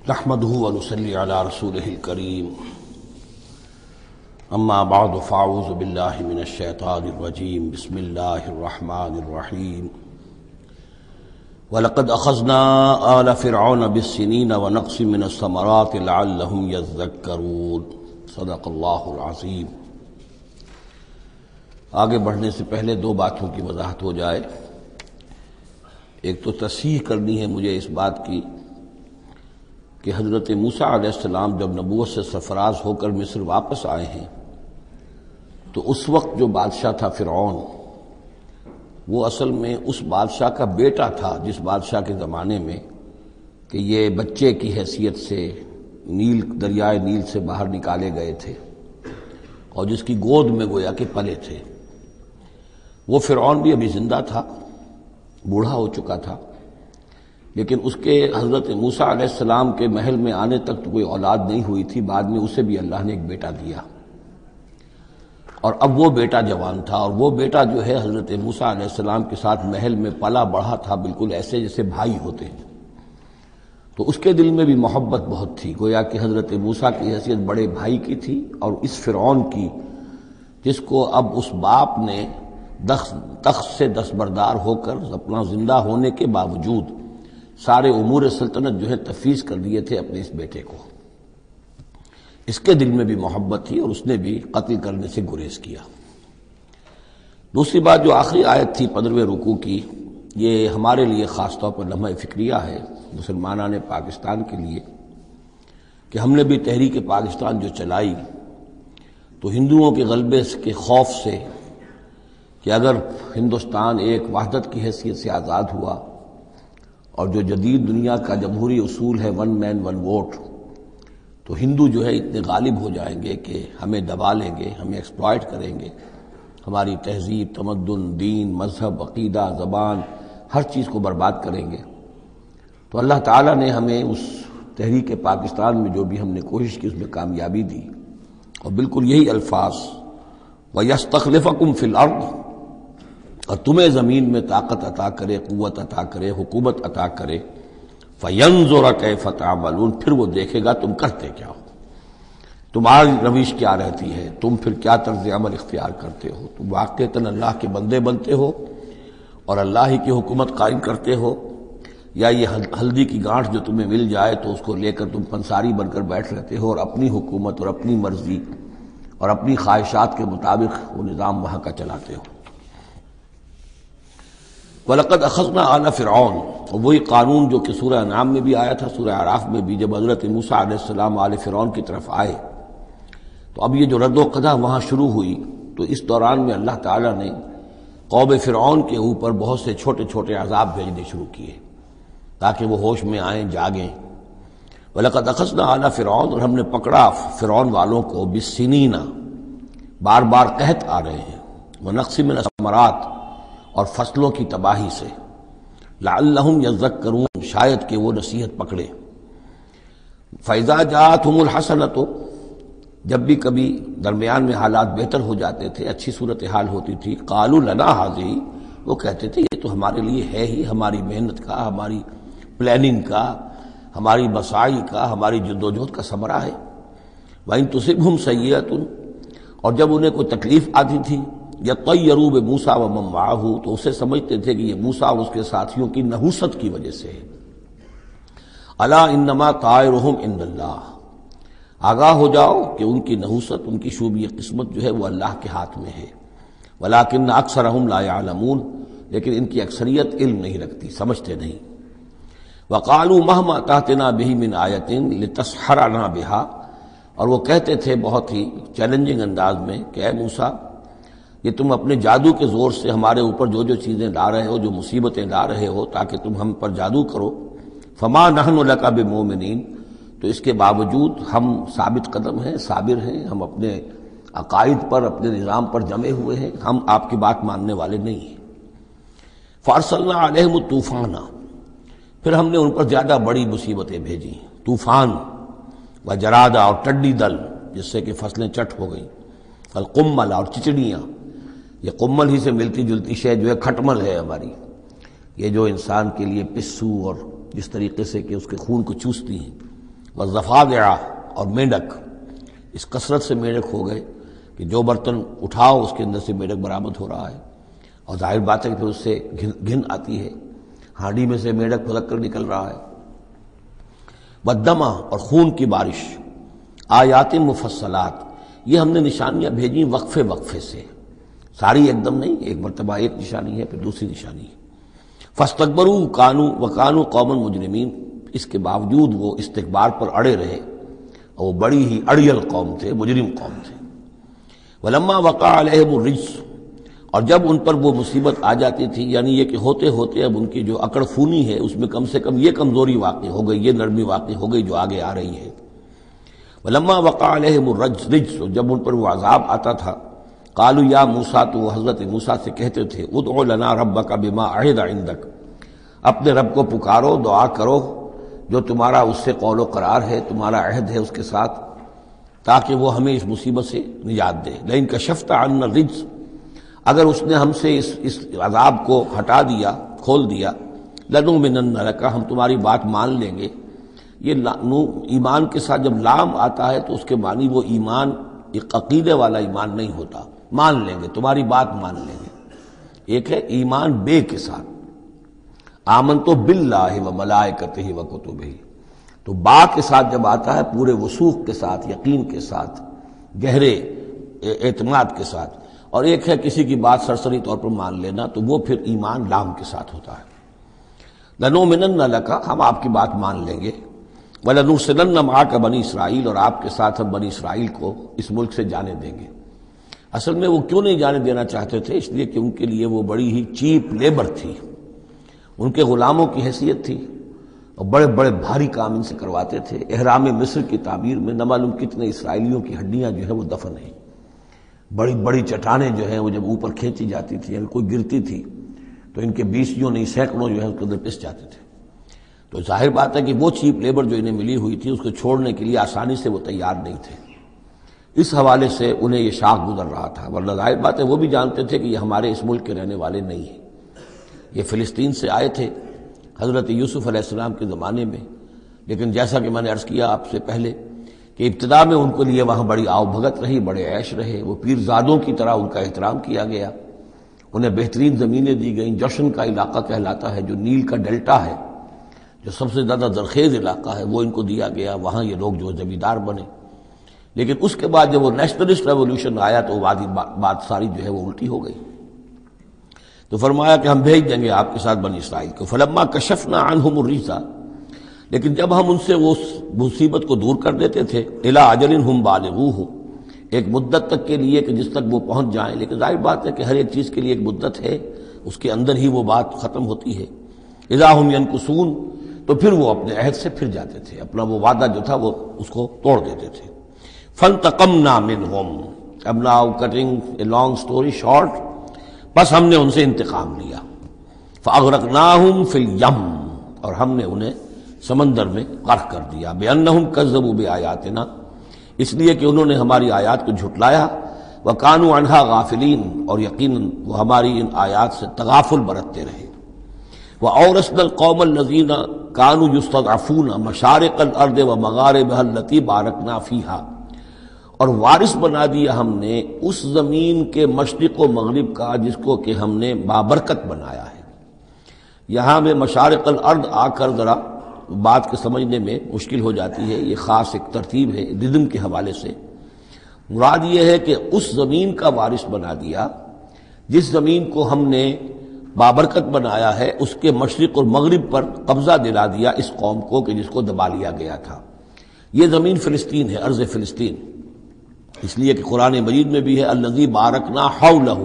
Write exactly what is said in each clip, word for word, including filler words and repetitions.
نحمده ونصلي على رسوله الكريم اما بعد فاعوذ بالله من الشيطان الرجيم بسم الله الرحمن الرحيم ولقد اخذنا آل فرعون بالسنين ونقص من الثمرات لعلهم يذكرون صدق اللہ العظیم۔ آگے بڑھنے سے پہلے دو باتوں کی وضاحت ہو جائے۔ ایک تو تصحیح کرنی ہے مجھے اس بات کی کہ حضرت موسیٰ علیہ السلام جب نبوت سے سرفراز ہو کر مصر واپس آئے ہیں تو اس وقت جو بادشاہ تھا فرعون، وہ اصل میں اس بادشاہ کا بیٹا تھا جس بادشاہ کے زمانے میں کہ یہ بچے کی حیثیت سے نیل دریائے نیل سے باہر نکالے گئے تھے اور جس کی گود میں گویا کہ پلے تھے۔ وہ فرعون بھی ابھی زندہ تھا، بوڑھا ہو چکا تھا، لیکن اس کے حضرت موسیٰ علیہ السلام کے محل میں آنے تک تو کوئی اولاد نہیں ہوئی تھی۔ بعد میں اسے بھی اللہ نے ایک بیٹا دیا اور اب وہ بیٹا جوان تھا، اور وہ بیٹا جو ہے حضرت موسیٰ علیہ السلام کے ساتھ محل میں پلا بڑھا تھا، بالکل ایسے جیسے بھائی ہوتے ہیں۔ تو اس کے دل میں بھی محبت بہت تھی، گویا کہ حضرت موسیٰ کی حیثیت بڑے بھائی کی تھی، اور اس فرعون کی جس کو اب اس باپ نے تخت سے دستبردار ہو کر اپنا زندہ ہونے کے باوجود سارے امور سلطنت جو ہے تفویض کر دیے تھے اپنے اس بیٹے کو، اس کے دل میں بھی محبت تھی اور اس نے بھی قتل کرنے سے گریز کیا۔ دوسری بات جو آخری آیت تھی پندرہویں رکوع کی، یہ ہمارے لیے خاص طور پر لمحہ فکریہ ہے مسلمانان پاکستان کے لیے کہ ہم نے بھی تحریک پاکستان جو چلائی تو ہندوؤں کے غلبے کے خوف سے کہ اگر ہندوستان ایک وحدت کی حیثیت سے آزاد ہوا اور جو جدید دنیا کا جمہوری اصول ہے ون مین ون ووٹ، تو ہندو جو ہے اتنے غالب ہو جائیں گے کہ ہمیں دبا لیں گے، ہمیں ایکسپلائٹ کریں گے، ہماری تہذیب، تمدن، دین، مذہب، عقیدہ، زبان، ہر چیز کو برباد کریں گے۔ تو اللہ تعالیٰ نے ہمیں اس تحریک پاکستان میں جو بھی ہم نے کوشش کی اس میں کامیابی دی، اور بالکل یہی الفاظ وَيَسْتَخْلِفَكُمْ فِي الْأَرْضِ، اور تمہیں زمین میں طاقت عطا کرے، قوت عطا کرے، حکومت عطا کرے، فَيَنْظُرَ كَيْفَ تَعْمَلُونَ، پھر وہ دیکھے گا تم کرتے کیا ہو، تمہاری روش کیا رہتی ہے، تم پھر کیا طرز عمل اختیار کرتے ہو، تم واقعتاً اللہ کے بندے بنتے ہو اور اللہ ہی کی حکومت قائم کرتے ہو، یا یہ ہلدی کی گانٹھ جو تمہیں مل جائے تو اس کو لے کر تم پنساری بن کر بیٹھ رہتے ہو اور اپنی حکومت اور اپنی مرضی اور اپنی خواہشات کے مطابق وہ نظام وہاں کا چلاتے ہو۔ وَلَقَدْ أَخَذْنَا آلَ فِرْعَوْنَ، اور وہی قانون جو کہ سورہ انعام میں بھی آیا تھا، سورہ اعراف میں بھی، جب حضرت موسیٰ علیہ السلام آل فرعون کی طرف آئے تو اب یہ جو رد و قدح وہاں شروع ہوئی، تو اس دوران میں اللہ تعالیٰ نے قوم فرعون کے اوپر بہت سے چھوٹے چھوٹے عذاب بھیجنے شروع کیے تاکہ وہ ہوش میں آئیں، جاگیں۔ وَلَقَدْ أَخَذْنَا آلَ فِرْعَوْنَ، اور ہم نے پکڑا فرعون والوں کو بِالسِّنِينَ، بار بار قحط آ رہے ہیں، وَنَقْصٍ مِّنَ الثَّمَرَاتِ، اور فصلوں کی تباہی سے، لعلہم یذکرون، شاید کہ وہ نصیحت پکڑے۔ فَإِذَا جَاءَتْهُمُ الْحَسَنَةُ، جب بھی کبھی درمیان میں حالات بہتر ہو جاتے تھے، اچھی صورتحال ہوتی تھی، قالوا لنا هذه، وہ کہتے تھے یہ تو ہمارے لیے ہے ہی، ہماری محنت کا، ہماری پلاننگ کا، ہماری مساعی کا، ہماری جدوجہد کا ثمرہ ہے۔ وَإِن تُصِبْهُمْ سَيِّئَةٌ، اور جب انہیں کوئی تکلیف آتی تھی، یطیروا بموسیٰ ومن معہ، تو اسے سمجھتے تھے کہ یہ موسیٰ اور اس کے ساتھیوں کی نحوست کی وجہ سے ہے۔ الا انما طائرہم عند اللہ، آگاہ ہو جاؤ کہ ان کی نحوست، ان کی شوبی قسمت جو ہے وہ اللہ کے ہاتھ میں ہے۔ ولکن اکثرہم لا یعلمون، لیکن ان کی اکثریت علم نہیں رکھتی، سمجھتے نہیں۔ وقالوا مہما تأتنا بہ من آیۃ لتسحرنا بہا، اور وہ کہتے تھے بہت ہی چیلنجنگ انداز میں کہ اے موسیٰ، یہ تم اپنے جادو کے زور سے ہمارے اوپر جو جو چیزیں لا رہے ہو، جو مصیبتیں لا رہے ہو تاکہ تم ہم پر جادو کرو، فما نحن لک بمؤمنین، تو اس کے باوجود ہم ثابت قدم ہیں، صابر ہیں، ہم اپنے عقائد پر، اپنے نظام پر جمے ہوئے ہیں، ہم آپ کی بات ماننے والے نہیں ہیں۔ فارسلنا علیہم الطوفان، پھر ہم نے ان پر زیادہ بڑی مصیبتیں بھیجی، طوفان وجرادہ، اور ٹڈی دل جس سے کہ فصلیں چٹ ہو گئیں، القمل، اور چچڑیاں، یہ قمل ہی سے ملتی جلتی شے جو ہے کھٹمل ہے ہماری، یہ جو انسان کے لیے پسو اور جس طریقے سے کہ اس کے خون کو چوستی ہیں، والضفادع اور میڈک، اس کثرت سے میڈک ہو گئے کہ جو برتن اٹھاؤ اس کے اندر سے میڈک برآمد ہو رہا ہے، اور ظاہر بات ہے کہ پھر اس سے گھن گھن آتی ہے، ہانڈی میں سے میڈک پھلک کر نکل رہا ہے۔ والدمع اور خون کی بارش، آیات مفصلات، یہ ہم نے نشانیاں بھیجی وقفے وقفے سے، ساری ایک دم نہیں، ایک مرتبہ ایک نشانی ہے پھر دوسری نشانی ہے۔ فاستکبروا کانوا وکانوا قوما مجرمین، اس کے باوجود وہ استکبار پر اڑے رہے، اور وہ بڑی ہی اڑیل قوم تھے، مجرم قوم تھے۔ ولما وقع علیہم الرجس، اور جب ان پر وہ مصیبت آ جاتی تھی، یعنی یہ کہ ہوتے ہوتے اب ان کی جو اکڑ خونی ہے اس میں کم سے کم یہ کمزوری واقع ہو گئی، یہ نرمی واقع ہو گئی جو آگے آ رہی ہے۔ ولما وقع علیہم الرجس، جب ان پر وہ عذاب آتا تھا، قالوا یا موسیٰ، تو وہ حضرت موسیٰ سے کہتے تھے، ادع لنا ربک بما عہد عندک، اپنے رب کو پکارو، دعا کرو جو تمہارا اس سے قول و قرار ہے، تمہارا عہد ہے اس کے ساتھ، تاکہ وہ ہمیں اس مصیبت سے نجات دے۔ لئن کشفت عنا الرجس، اگر اس نے ہم سے اس اس عذاب کو ہٹا دیا، کھول دیا، لنؤمنن لک، ہم تمہاری بات مان لیں گے۔ یہ ایمان کے ساتھ جب لام آتا ہے تو اس کے معنی وہ ایمان ایک عقیدے والا ایمان نہیں ہوتا، مان لیں گے، تمہاری بات مان لیں گے۔ ایک ہے ایمان بے کے ساتھ، آمنتو باللہ و ملائکتہ و کتبہ، تو با کے ساتھ جب آتا ہے پورے وثوق کے ساتھ، یقین کے ساتھ، گہرے اعتماد کے ساتھ، اور ایک ہے کسی کی بات سرسری طور پر مان لینا، تو وہ پھر ایمان لام کے ساتھ ہوتا ہے۔ لنؤمنن لک، ہم آپ کی بات مان لیں گے، وَلَنُرْسِلَنَّ مَعَكَ بنی اسرائیل، اور آپ کے ساتھ ہم بنی اسرائیل کو اس ملک سے جانے دیں گے۔ اصل میں وہ کیوں نہیں جانے دینا چاہتے تھے؟ اس لیے کہ ان کے لیے وہ بڑی ہی چیپ لیبر تھی، ان کے غلاموں کی حیثیت تھی، اور بڑے بڑے بھاری کام ان سے کرواتے تھے۔ احرام مصر کی تعمیر میں نہ معلوم کتنے اسرائیلیوں کی ہڈیاں جو ہے وہ دفن ہیں، بڑی بڑی چٹانیں جو ہیں وہ جب اوپر کھینچی جاتی تھی، اگر کوئی گرتی تھی تو ان کے بیسیوں نہیں سینکڑوں جو ہے اس کے اندر پس جاتے تھے۔ تو ظاہر بات ہے کہ وہ چیپ لیبر جو انہیں ملی ہوئی تھی اس کو چھوڑنے کے لیے آسانی سے وہ تیار نہیں تھے، اس حوالے سے انہیں یہ شاخ گزر رہا تھا، ورنہ ظاہر بات ہے وہ بھی جانتے تھے کہ یہ ہمارے اس ملک کے رہنے والے نہیں ہیں، یہ فلسطین سے آئے تھے حضرت یوسف علیہ السلام کے زمانے میں، لیکن جیسا کہ میں نے عرض کیا آپ سے پہلے کہ ابتدا میں ان کے لیے وہاں بڑی آؤ بھگت رہی، بڑے عیش رہے، وہ پیرزادوں کی طرح ان کا احترام کیا گیا، انہیں بہترین زمینیں دی گئیں، جوشن کا علاقہ کہلاتا ہے جو نیل کا ڈیلٹا ہے، جو سب سے زیادہ زرخیز علاقہ ہے، وہ ان کو دیا گیا، وہاں یہ لوگ جو زمیندار بنے۔ لیکن اس کے بعد جب وہ نیشنلسٹ ریولوشن آیا تو بات ساری جو ہے وہ الٹی ہو گئی، تو فرمایا کہ ہم بھیج دیں گے آپ کے ساتھ بنی اسرائیل کو۔ فلما کشفنا عنہم الرجس، لیکن جب ہم ان سے وہ مصیبت کو دور کر دیتے تھے، الی اجل ہم بالغوہ، ایک مدت تک کے لیے کہ جس تک وہ پہنچ جائیں، لیکن ظاہر بات ہے کہ ہر ایک چیز کے لیے ایک مدت ہے، اس کے اندر ہی وہ بات ختم ہوتی ہے۔ اذا ہم ینکثون، تو پھر وہ اپنے عہد سے پھر جاتے تھے، اپنا وہ وعدہ جو تھا وہ اس کو توڑ دیتے تھے۔ فانتقمنا منہم، اب now cutting a long story short, بس ہم نے ان سے انتقام لیا۔ فاغرقناہم فی الیم، اور ہم نے انہیں سمندر میں غرق کر دیا، بانہم کذبوا بآیاتنا، اس لیے کہ انہوں نے ہماری آیات کو جھٹلایا، وکانوا عنہا غافلین، اور یقیناً وہ ہماری ان آیات سے تغافل برتتے رہے۔ وَأَوْرَثْنَا الْقَوْمَ الَّذِينَ كَانُوا يُسْتَضْعَفُونَ مَشَارِقَ الْأَرْضِ وَمَغَارِبَهَا الَّتِي بَارَكْنَا فِيهَا، اور وارث بنا دیا ہم نے اس زمین کے مشرق و مغرب کا جس کو کہ ہم نے بابرکت بنایا ہے۔ یہاں میں مشارق الارض آ کر ذرا بات کے سمجھنے میں مشکل ہو جاتی ہے، یہ خاص ایک ترتیب ہے رزم کے حوالے سے۔ مراد یہ ہے کہ اس زمین کا وارث بنا دیا جس زمین کو ہم نے بابرکت بنایا ہے، اس کے مشرق اور مغرب پر قبضہ دلا دیا اس قوم کو کہ جس کو دبا لیا گیا تھا۔ یہ زمین فلسطین ہے، ارض فلسطین، اس لیے کہ قرآن مجید میں بھی ہے الذی بارکنا حولہ،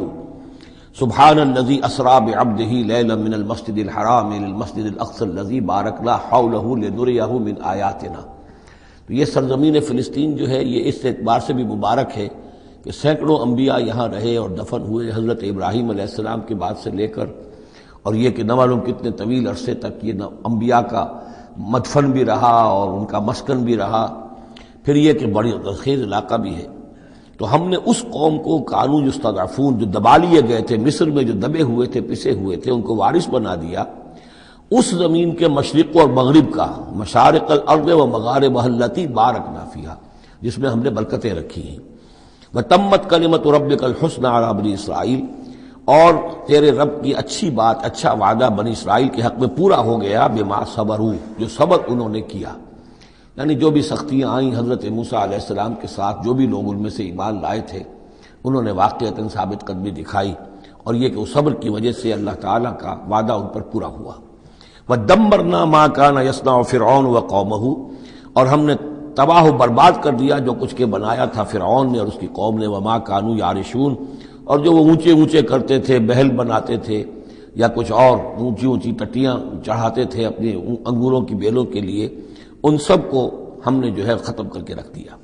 سبحان الذی اسری بعبدہ لیلا من المسجد الحرام الى المسجد الاقصی الذی بارکنا حولہ لنریہ من آیاتنا۔ تو یہ سرزمین فلسطین جو ہے یہ اس اعتبار سے بھی مبارک ہے کہ سینکڑوں انبیاء یہاں رہے اور دفن ہوئے، حضرت ابراہیم علیہ السلام کے بعد سے لے کر، اور یہ کہ نہ معلوم کتنے طویل عرصے تک یہ انبیاء کا مدفن بھی رہا اور ان کا مسکن بھی رہا، پھر یہ کہ بڑی زرخیز علاقہ بھی ہے۔ تو ہم نے اس قوم کو کانوا یستضعفون، جو دبا لیے گئے تھے، مصر میں جو دبے ہوئے تھے، پسے ہوئے تھے، ان کو وارث بنا دیا، اس زمین کے مشرق اور مغرب کا، مشارق الارض و مغاربها التی بارکنا فیہا، جس میں ہم نے برکتیں رکھی ہیں۔ وتمت کلمۃ ربک الحسنی علی بنی اسرائیل، اور تیرے رب کی اچھی بات، اچھا وعدہ بنی اسرائیل کے حق میں پورا ہو گیا، بما صبروا، جو صبر انہوں نے کیا، یعنی جو بھی سختیاں آئیں حضرت موسیٰ علیہ السلام کے ساتھ، جو بھی لوگ ان میں سے ایمان لائے تھے، انہوں نے واقعتاً ثابت قدمی دکھائی، اور یہ کہ اس صبر کی وجہ سے اللہ تعالیٰ کا وعدہ ان پر پورا ہوا۔ وَدَمَّرْنَا مَا كَانَ يَصْنَعُ فِرْعَوْنُ وَقَوْمُهُ، اور ہم نے تباہ و برباد کر دیا جو کچھ کے بنایا تھا فرعون نے اور اس کی قوم نے، وَمَا كَانُوا يَعْرِشُونَ، اور جو وہ اونچے اونچے کرتے تھے، محل بناتے تھے یا کچھ اور اونچی اونچی ٹٹیاں چڑھاتے تھے اپنی انگوروں کی بیلوں کے لیے، ان سب کو ہم نے جو ہے ختم کر کے رکھ دیا۔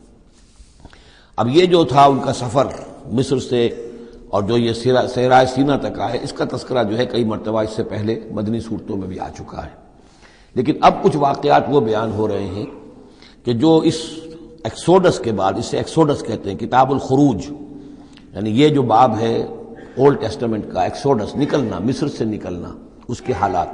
اب یہ جو تھا ان کا سفر مصر سے اور جو یہ صحرائے سینا تک آئے، اس کا تذکرہ جو ہے کئی مرتبہ اس سے پہلے مدنی صورتوں میں بھی آ چکا ہے، لیکن اب کچھ واقعات وہ بیان ہو رہے ہیں کہ جو اس ایکسوڈس کے بعد، اسے ایکسوڈس کہتے ہیں، کتاب الخروج، یعنی یہ جو باب ہے اولڈ ٹیسٹمنٹ کا، ایکسوڈس، نکلنا، مصر سے نکلنا، اس کے حالات۔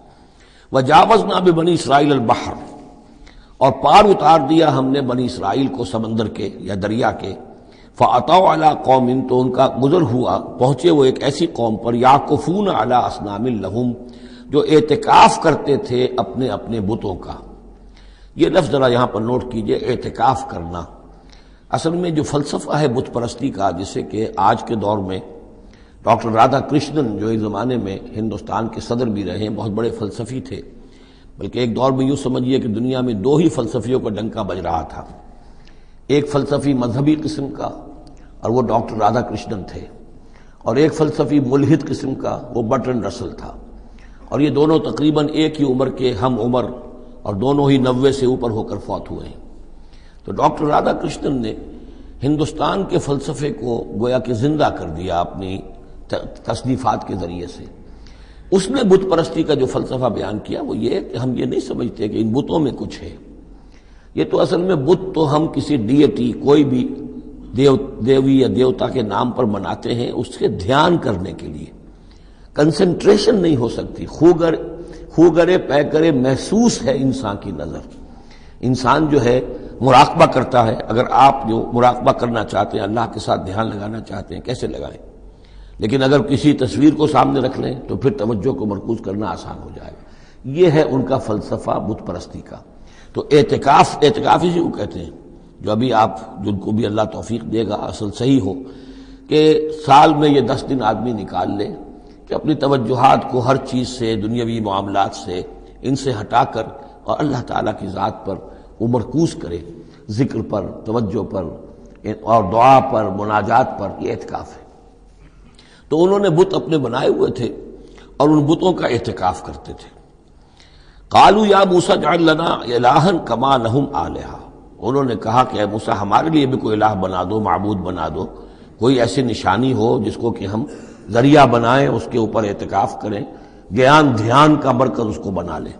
وجاوزنا ببنی اسرائیل البحر، اور پار اتار دیا ہم نے بنی اسرائیل کو سمندر کے یا دریا کے، فَأَتَوْا عَلَىٰ قَوْمٍ، تو ان کا گزر ہوا، پہنچے وہ ایک ایسی قوم پر، یعکفون علی اصنام لہم، جو اعتکاف کرتے تھے اپنے اپنے بتوں کا۔ یہ لفظ ذرا یہاں پر نوٹ کیجئے، اعتکاف کرنا۔ اصل میں جو فلسفہ ہے بت پرستی کا، جسے کہ آج کے دور میں ڈاکٹر رادھا کرشنن، جو ایک زمانے میں ہندوستان کے صدر بھی رہے، بہت بڑے فلسفی تھے، بلکہ ایک دور میں یوں سمجھیے کہ دنیا میں دو ہی فلسفیوں کا ڈنکا بج رہا تھا، ایک فلسفی مذہبی قسم کا اور وہ ڈاکٹر رادھا کرشنن تھے، اور ایک فلسفی ملحد قسم کا، وہ برٹرنڈ رسل تھا، اور یہ دونوں تقریباً ایک ہی عمر کے ہم عمر، اور دونوں ہی نوے سے اوپر ہو کر فوت ہوئے ہیں۔ تو ڈاکٹر رادھا کرشنن نے ہندوستان کے فلسفے کو گویا کہ زندہ کر دیا اپنی تصنیفات کے ذریعے سے۔ اس نے بت پرستی کا جو فلسفہ بیان کیا وہ یہ کہ ہم یہ نہیں سمجھتے کہ ان بتوں میں کچھ ہے، یہ تو اصل میں بت تو ہم کسی ڈیٹی، کوئی بھی دیو دیوی یا دیوتا کے نام پر مناتے ہیں، اس کے دھیان کرنے کے لیے، کنسنٹریشن نہیں ہو سکتی، خوگر خوگرے پے کرے محسوس ہے انسان کی نظر۔ انسان جو ہے مراقبہ کرتا ہے، اگر آپ جو مراقبہ کرنا چاہتے ہیں، اللہ کے ساتھ دھیان لگانا چاہتے ہیں، کیسے لگائیں؟ لیکن اگر کسی تصویر کو سامنے رکھ لیں تو پھر توجہ کو مرکوز کرنا آسان ہو جائے گا۔ یہ ہے ان کا فلسفہ بت پرستی کا۔ تو اعتکاف، اعتکاف اسی کو کہتے ہیں، جو ابھی آپ جن کو بھی اللہ توفیق دے گا اصل صحیح ہو کہ سال میں یہ دس دن آدمی نکال لے کہ اپنی توجہات کو ہر چیز سے، دنیاوی معاملات سے، ان سے ہٹا کر اور اللہ تعالیٰ کی ذات پر وہ مرکوز کرے، ذکر پر، توجہ پر اور دعا پر، مناجات پر، یہ اعتکاف ہے۔ تو انہوں نے بت اپنے بنائے ہوئے تھے اور ان بتوں کا اعتکاف کرتے تھے۔ قالوا یا موسیٰ اجعل لنا الہا کما لہم آلہہ، انہوں نے کہا کہ اے موسیٰ ہمارے لیے بھی کوئی الہ بنا دو، معبود بنا دو، کوئی ایسی نشانی ہو جس کو کہ ہم ذریعہ بنائیں، اس کے اوپر اعتکاف کریں، گیان دھیان کا مرکز اس کو بنا لیں۔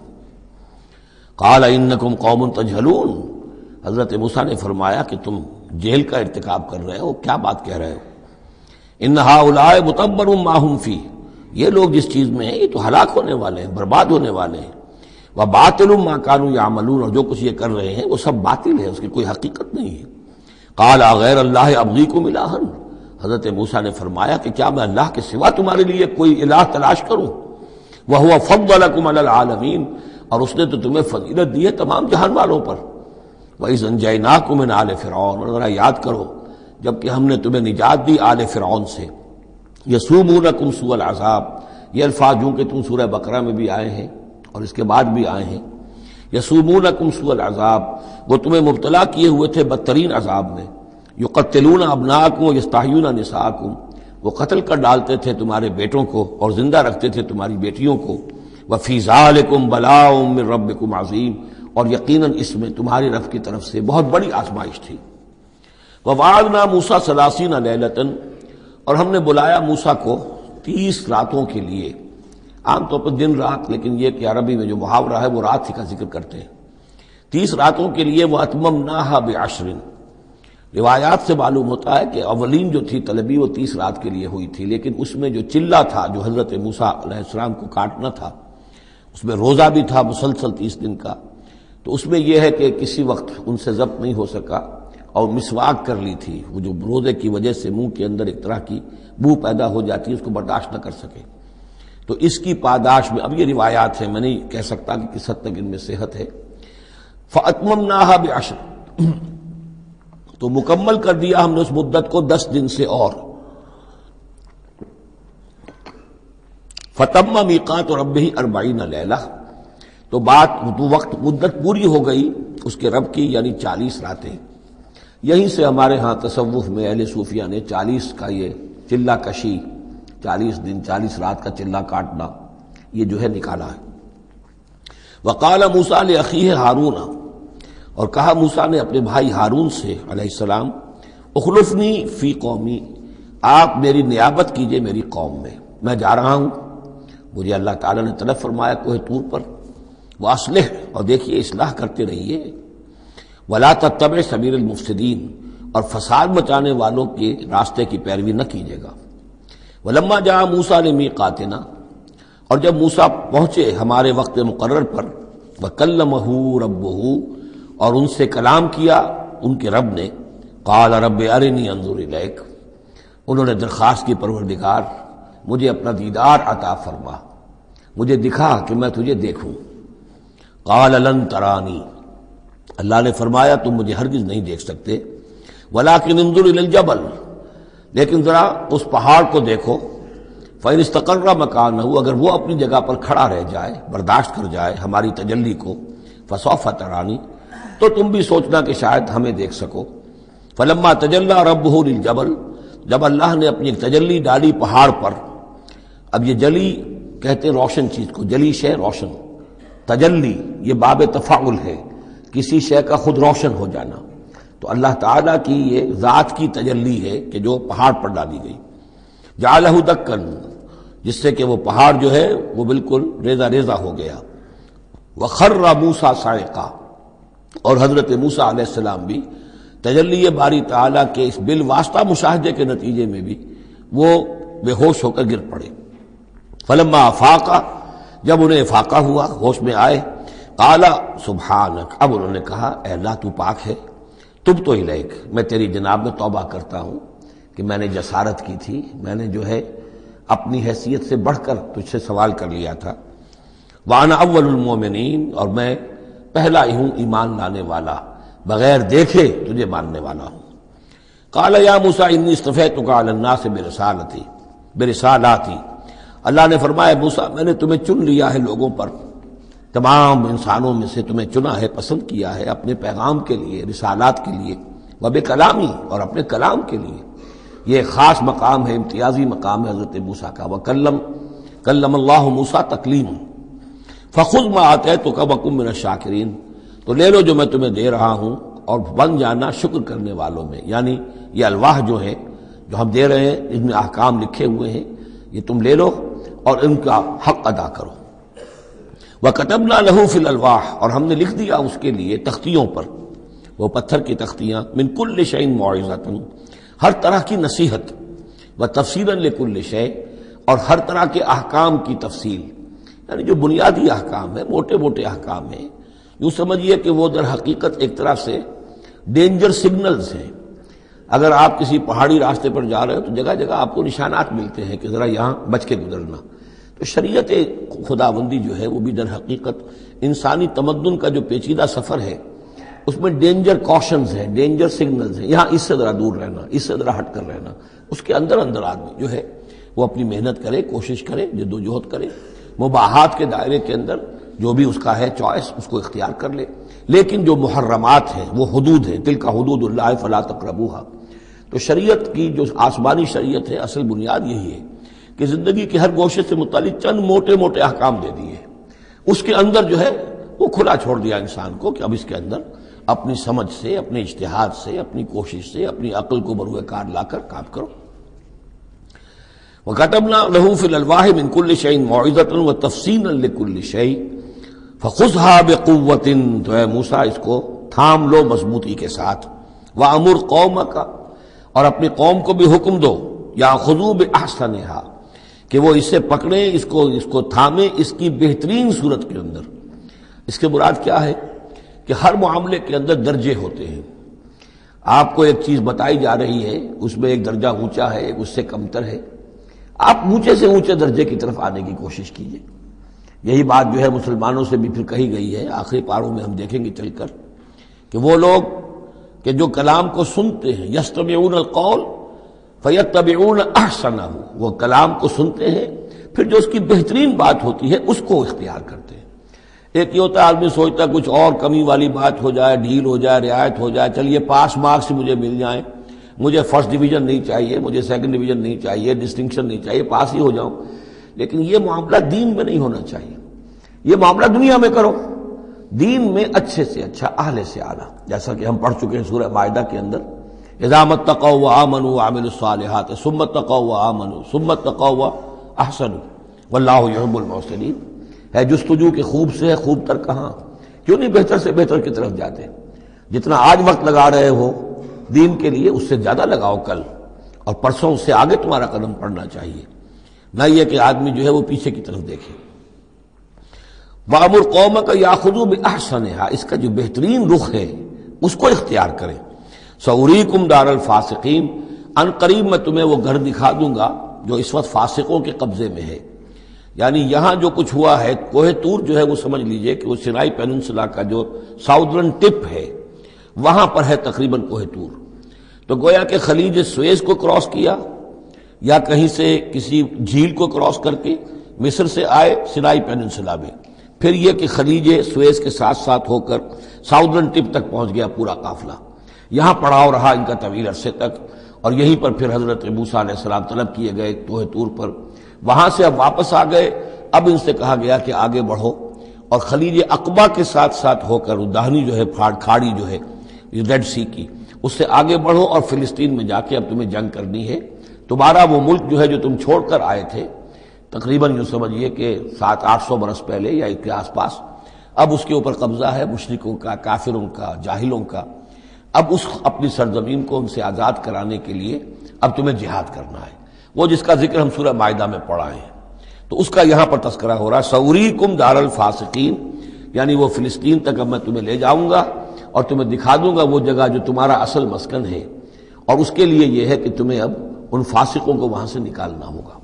قال انکم قوم تجہلون، حضرت موسیٰ نے فرمایا کہ تم جہل کا ارتکاب کر رہے ہو، کیا بات کہہ رہے ہو؟ ان ہؤلاء متبر ما هم فیہ، یہ لوگ جس چیز میں ہیں یہ تو ہلاک ہونے والے ہیں، برباد ہونے والے ہیں۔ وباطل ما كانوا يعملون، اور جو کچھ یہ کر رہے ہیں وہ سب باطل ہے، اس کی کوئی حقیقت نہیں ہے۔ قال غیر اللہ ابغیکم الہا، حضرت موسیٰ نے فرمایا کہ کیا میں اللہ کے سوا تمہارے لیے کوئی الہ تلاش کروں؟ وہو فضلکم علی العالمین، اور اس نے تو تمہیں فضیلت دی ہے تمام جہان والوں پر۔ وَإِذْ أَنْجَيْنَاكُمْ مِنْ آلِ فِرْعَوْنَ، اور ذرا یاد کرو جبکہ ہم نے تمہیں نجات دی آل فرعون سے۔ یسومونکم سوء العذاب، یہ الفاظ جو کہ تم سورہ بقرہ میں بھی آئے ہیں اور اس کے بعد بھی آئے ہیں۔ یسومونکم سوء العذاب، وہ تمہیں مبتلا کیے ہوئے تھے بدترین عذاب میں۔ یقتلون ابناءکم ویستحیون نساءکم، وہ قتل کر ڈالتے تھے تمہارے بیٹوں کو اور زندہ رکھتے تھے تمہاری بیٹیوں کو۔ وفی ذالکم بلاء من ربکم عظیم، اور یقیناً اس میں تمہاری رب کی طرف سے بہت بڑی آزمائش تھی۔ وَوَعَدْنَا مُوسَىٰ ثَلَاثِينَ لَيْلَةً، اور ہم نے بلایا موسیٰ کو تیس راتوں کے لیے، عام طور پر دن رات، لیکن یہ کہ عربی میں جو محاورہ ہے وہ رات ہی کا ذکر کرتے ہیں۔ تیس راتوں کے لیے وہ اتممناہا بعشر، روایات سے معلوم ہوتا ہے کہ اولین جو تھی طلبی وہ تیس رات کے لیے ہوئی تھی، لیکن اس میں جو چلہ تھا جو حضرت موسیٰ علیہ السلام کو کاٹنا تھا اس میں روزہ بھی تھا مسلسل تیس دن کا، تو اس میں یہ ہے کہ کسی وقت ان سے ضبط نہیں ہو سکا اور مسواک کر لی تھی، وہ جو روزے کی وجہ سے منہ کے اندر ایک طرح کی بو پیدا ہو جاتی ہے، اس کو برداشت نہ کر سکے، تو اس کی پاداش میں اب یہ روایات ہیں، میں نہیں کہہ سکتا کہ کس حد تک ان میں صحت ہے۔ فَأَتْمَمْنَاهَا بِعَشْرٍ، تو مکمل کر دیا ہم نے اس مدت کو دس دن سے اور۔ فَتَمَّ مِيقَاتُ رَبِّهِ أَرْبَعِينَ لَيْلَةً، تو بات تو وقت مدت پوری ہو گئی اس کے رب کی، یعنی چالیس راتیں۔ یہیں سے ہمارے ہاں تصوف میں اہل صوفیہ نے چالیس کا یہ چلہ کشی، چالیس دن چالیس رات کا چلہ کاٹنا، یہ جو ہے نکالا ہے۔ وقال موسیٰ لأخیہ ہارون، اور کہا موسیٰ نے اپنے بھائی ہارون سے علیہ السلام، اخلفنی فی قومی، آپ میری نیابت کیجئے میری قوم میں، میں جا رہا ہوں، مجھے اللہ تعالیٰ نے طلب فرمایا کوہ طور پر، واصلح، اور دیکھیے اصلاح کرتے رہیے، ولا تتبع سبیل المفسدین، اور فساد مچانے والوں کے راستے کی پیروی نہ کیجیے گا۔ ولما جاء موسیٰ لمیقاتنا، اور جب موسیٰ پہنچے ہمارے وقت مقرر پر، وکلمہ ربہ، اور ان سے کلام کیا ان کے رب نے، قال رب ارنی انظر الیک، انہوں نے درخواست کی پروردگار مجھے اپنا دیدار عطا فرما، مجھے دکھا کہ میں تجھے دیکھوں۔ قال لن ترانی، اللہ نے فرمایا تم مجھے ہرگز نہیں دیکھ سکتے، ولکن انظر الی الجبل، لیکن ذرا اس پہاڑ کو دیکھو، فإن استقر مکانہ، اگر وہ اپنی جگہ پر کھڑا رہ جائے، برداشت کر جائے ہماری تجلی کو، فسوف ترانی، تو تم بھی سوچنا کہ شاید ہمیں دیکھ سکو۔ فلما تجلی ربہ للجبل، جب اللہ نے اپنی ایک تجلی ڈالی پہاڑ پر، اب یہ جلی کہتے ہیں روشن چیز کو، جلی شے روشن، تجلی یہ باب تفاعل ہے، کسی شے کا خود روشن ہو جانا، تو اللہ تعالیٰ کی یہ ذات کی تجلی ہے کہ جو پہاڑ پر ڈالی گئی، جعلہ دکن، جس سے کہ وہ پہاڑ جو ہے وہ بالکل ریزہ ریزہ ہو گیا۔ وخر موسیٰ صاعقا، اور حضرت موسیٰ علیہ السلام بھی تجلی باری تعالیٰ کے اس بالواسطہ مشاہدے کے نتیجے میں بھی وہ بے ہوش ہو کر گر پڑے۔ فلما افاقا، جب انہیں افاقہ ہوا، ہوش میں آئے، قال سبحانک، اب انہوں نے کہا اے اللہ تو پاک ہے، تب تو الیک، میں تیری جناب میں توبہ کرتا ہوں کہ میں نے جسارت کی تھی، میں نے جو ہے اپنی حیثیت سے بڑھ کر تجھ سے سوال کر لیا تھا۔ وانا اول المومنین، اور میں پہلا ہی ہوں ایمان لانے والا، بغیر دیکھے تجھے ماننے والا ہوں۔ قال یا موسیٰ انی اصطفیتک علی الناس برسالتی برسالاتی، اللہ نے فرمایا موسیٰ میں نے تمہیں چن لیا ہے لوگوں پر، تمام انسانوں میں سے تمہیں چنا ہے، پسند کیا ہے اپنے پیغام کے لیے، رسالات کے لیے، وبکلامی، اور اپنے کلام کے لیے۔ یہ خاص مقام ہے، امتیازی مقام ہے حضرت موسیٰ کا۔ وکلم کلم اللہ موسیٰ تکلیم، فخذ ما آتیتک وکن من الشاکرین، تو لے لو جو میں تمہیں دے رہا ہوں اور بن جانا شکر کرنے والوں میں، یعنی یہ الواح جو ہے جو ہم دے رہے ہیں ان میں احکام لکھے ہوئے ہیں، یہ تم لے لو اور ان کا حق ادا کرو۔ وَكَتَبْنَا لَهُ فِي الْأَلْوَاحِ، اور ہم نے لکھ دیا اس کے لیے تختیوں پر، وہ پتھر کی تختیاں، مِن كُلِّ شَيْءٍ مَوْعِظَةٌ، ہر طرح کی نصیحت، وَتَفْصِيلًا لِكُلِّ شَيْءٍ، اور ہر طرح کے احکام کی تفصیل، یعنی جو بنیادی احکام ہیں، موٹے موٹے احکام ہیں، یوں سمجھیے کہ وہ در حقیقت ایک طرح سے ڈینجر سگنلز ہیں۔ اگر آپ کسی پہاڑی راستے پر جا رہے ہو تو جگہ جگہ آپ کو نشانات ملتے ہیں کہ ذرا یہاں بچ کے گزرنا، تو شریعت خداوندی جو ہے وہ بھی در حقیقت انسانی تمدن کا جو پیچیدہ سفر ہے اس میں ڈینجر کوشنز ہیں، ڈینجر سگنلز ہیں، یہاں اس سے ذرا دور رہنا، اس سے ذرا ہٹ کر رہنا، اس کے اندر اندر آدمی جو ہے وہ اپنی محنت کرے، کوشش کرے، جد و جہد کرے، مباحات کے دائرے کے اندر جو بھی اس کا ہے چوائس اس کو اختیار کر لے، لیکن جو محرمات ہیں وہ حدود ہیں، تلک حدود اللہ فلا تقربوها۔ تو شریعت کی جو آسمانی شریعت ہے اصل بنیاد یہی ہے کہ زندگی کے ہر گوشے سے متعلق چند موٹے موٹے احکام دے دیے، اس کے اندر جو ہے وہ کھلا چھوڑ دیا انسان کو کہ اب اس کے اندر اپنی سمجھ سے، اپنے اجتہاد سے، اپنی کوشش سے، اپنی عقل کو بروئے کار لا کر کام کرو۔ وَكَتَبْنَا لَهُ فِي الْأَلْوَاحِ مِن كُلِّ شَيْءٍ مَوْعِظَةً وَتَفْصِيلًا لِكُلِّ شَيْءٍ فَخُذْهَا بِقُوَّةٍ، تو اے موسیٰ اس کو تھام لو مضبوطی کے ساتھ، وَأَمُرْ قَوْمَكَ، اور اپنی قوم کو بھی حکم دو، یَأْخُذُوا بِأَحْسَنِهَا، کہ وہ اسے پکڑیں، اس کو اس کو تھامیں اس کی بہترین صورت کے اندر۔ اس کے مراد کیا ہے کہ ہر معاملے کے اندر درجے ہوتے ہیں۔ آپ کو ایک چیز بتائی جا رہی ہے، اس میں ایک درجہ اونچا ہے، ایک اس سے کمتر ہے، آپ اونچے سے اونچے درجے کی طرف آنے کی کوشش کیجیے۔ یہی بات جو ہے مسلمانوں سے بھی پھر کہی گئی ہے، آخری پاروں میں ہم دیکھیں گے چل کر کہ وہ لوگ کہ جو کلام کو سنتے ہیں، یستمعون القول فیتبعون احسنہ، وہ کلام کو سنتے ہیں پھر جو اس کی بہترین بات ہوتی ہے اس کو اختیار کرتے ہیں۔ ایک یہ ہوتا ہے آدمی سوچتا ہے کچھ اور کمی والی بات ہو جائے، ڈھیل ہو جائے، رعایت ہو جائے، چلیے پاس مارکس مجھے مل جائیں، مجھے فرسٹ ڈویژن نہیں چاہیے، مجھے سیکنڈ ڈویژن نہیں چاہیے، ڈسٹنکشن نہیں چاہیے، پاس ہی ہو جاؤں۔ لیکن یہ معاملہ دین میں نہیں ہونا چاہیے، یہ معاملہ دنیا میں کرو۔ دین میں اچھے سے اچھا، اعلی سے اعلیٰ، جیسا کہ ہم پڑھ چکے ہیں سورہ مائدہ کے اندر، اذا اتقوا وآمنوا وعملوا الصالحات ثم اتقوا وآمنوا ثم اتقوا واحسنوا واللہ یحب المحسنین۔ ہے جستجو کہ خوب سے ہے، خوب تر کہاں، کیوں نہیں بہتر سے بہتر کی طرف جاتے؟ جتنا آج وقت لگا رہے ہو دین کے لیے اس سے زیادہ لگاؤ کل اور پرسوں، اس سے آگے تمہارا قدم پڑنا چاہیے، نہ یہ کہ آدمی جو ہے وہ پیچھے کی طرف دیکھے۔ وَأَمُرْ قَوْمَكَ يَأْخُذُوا بِأَحْسَنِهَا، اس کا جو بہترین رخ ہے اس کو اختیار کریں۔ سَأُرِيكُمْ دَارَ الْفَاسِقِينَ، ان قریب میں تمہیں وہ گھر دکھا دوں گا جو اس وقت فاسقوں کے قبضے میں ہے۔ یعنی یہاں جو کچھ ہوا ہے، کوہ طور جو ہے وہ سمجھ لیجئے کہ وہ سینائی پیننسلا کا جو ساؤدرن ٹپ ہے وہاں پر ہے تقریباً کوہ طور۔ تو گویا کہ خلیج سویز کو کراس کیا یا کہیں سے کسی جھیل کو کراس کر کے مصر سے آئے سینائی پیننسلا میں، پھر یہ کہ خلیج سویز کے ساتھ ساتھ ہو کر ساؤدرن ٹپ تک پہنچ گیا پورا قافلہ۔ یہاں پڑاؤ رہا ان کا طویل عرصے تک، اور یہیں پر پھر حضرت موسیٰ علیہ السلام طلب کیے گئے کوہ طور پر۔ وہاں سے اب واپس آ گئے، اب ان سے کہا گیا کہ آگے بڑھو، اور خلیج عقبہ کے ساتھ ساتھ ہو کر داہنی جو ہے کھاڑی جو ہے ریڈ سی کی، اس سے آگے بڑھو اور فلسطین میں جا کے اب تمہیں جنگ کرنی ہے۔ تمہارا وہ ملک جو ہے جو تم چھوڑ کر آئے تھے تقریباً یوں سمجھیے کہ سات آٹھ سو برس پہلے یا اس کے آس پاس، اب اس کے اوپر قبضہ ہے مشرکوں کا، کافروں کا، جاہلوں کا۔ اب اس اپنی سرزمین کو ان سے آزاد کرانے کے لیے اب تمہیں جہاد کرنا ہے، وہ جس کا ذکر ہم سورہ مائدہ میں پڑھا ہے، تو اس کا یہاں پر تذکرہ ہو رہا ہے۔ سَأُرِيكُمْ دَارَ الْفَاسِقِينَ، یعنی وہ فلسطین تک اب میں تمہیں لے جاؤں گا اور تمہیں دکھا دوں گا وہ جگہ جو تمہارا اصل مسکن ہے، اور اس کے لیے یہ ہے کہ تمہیں اب ان فاسقوں کو وہاں سے نکالنا ہوگا۔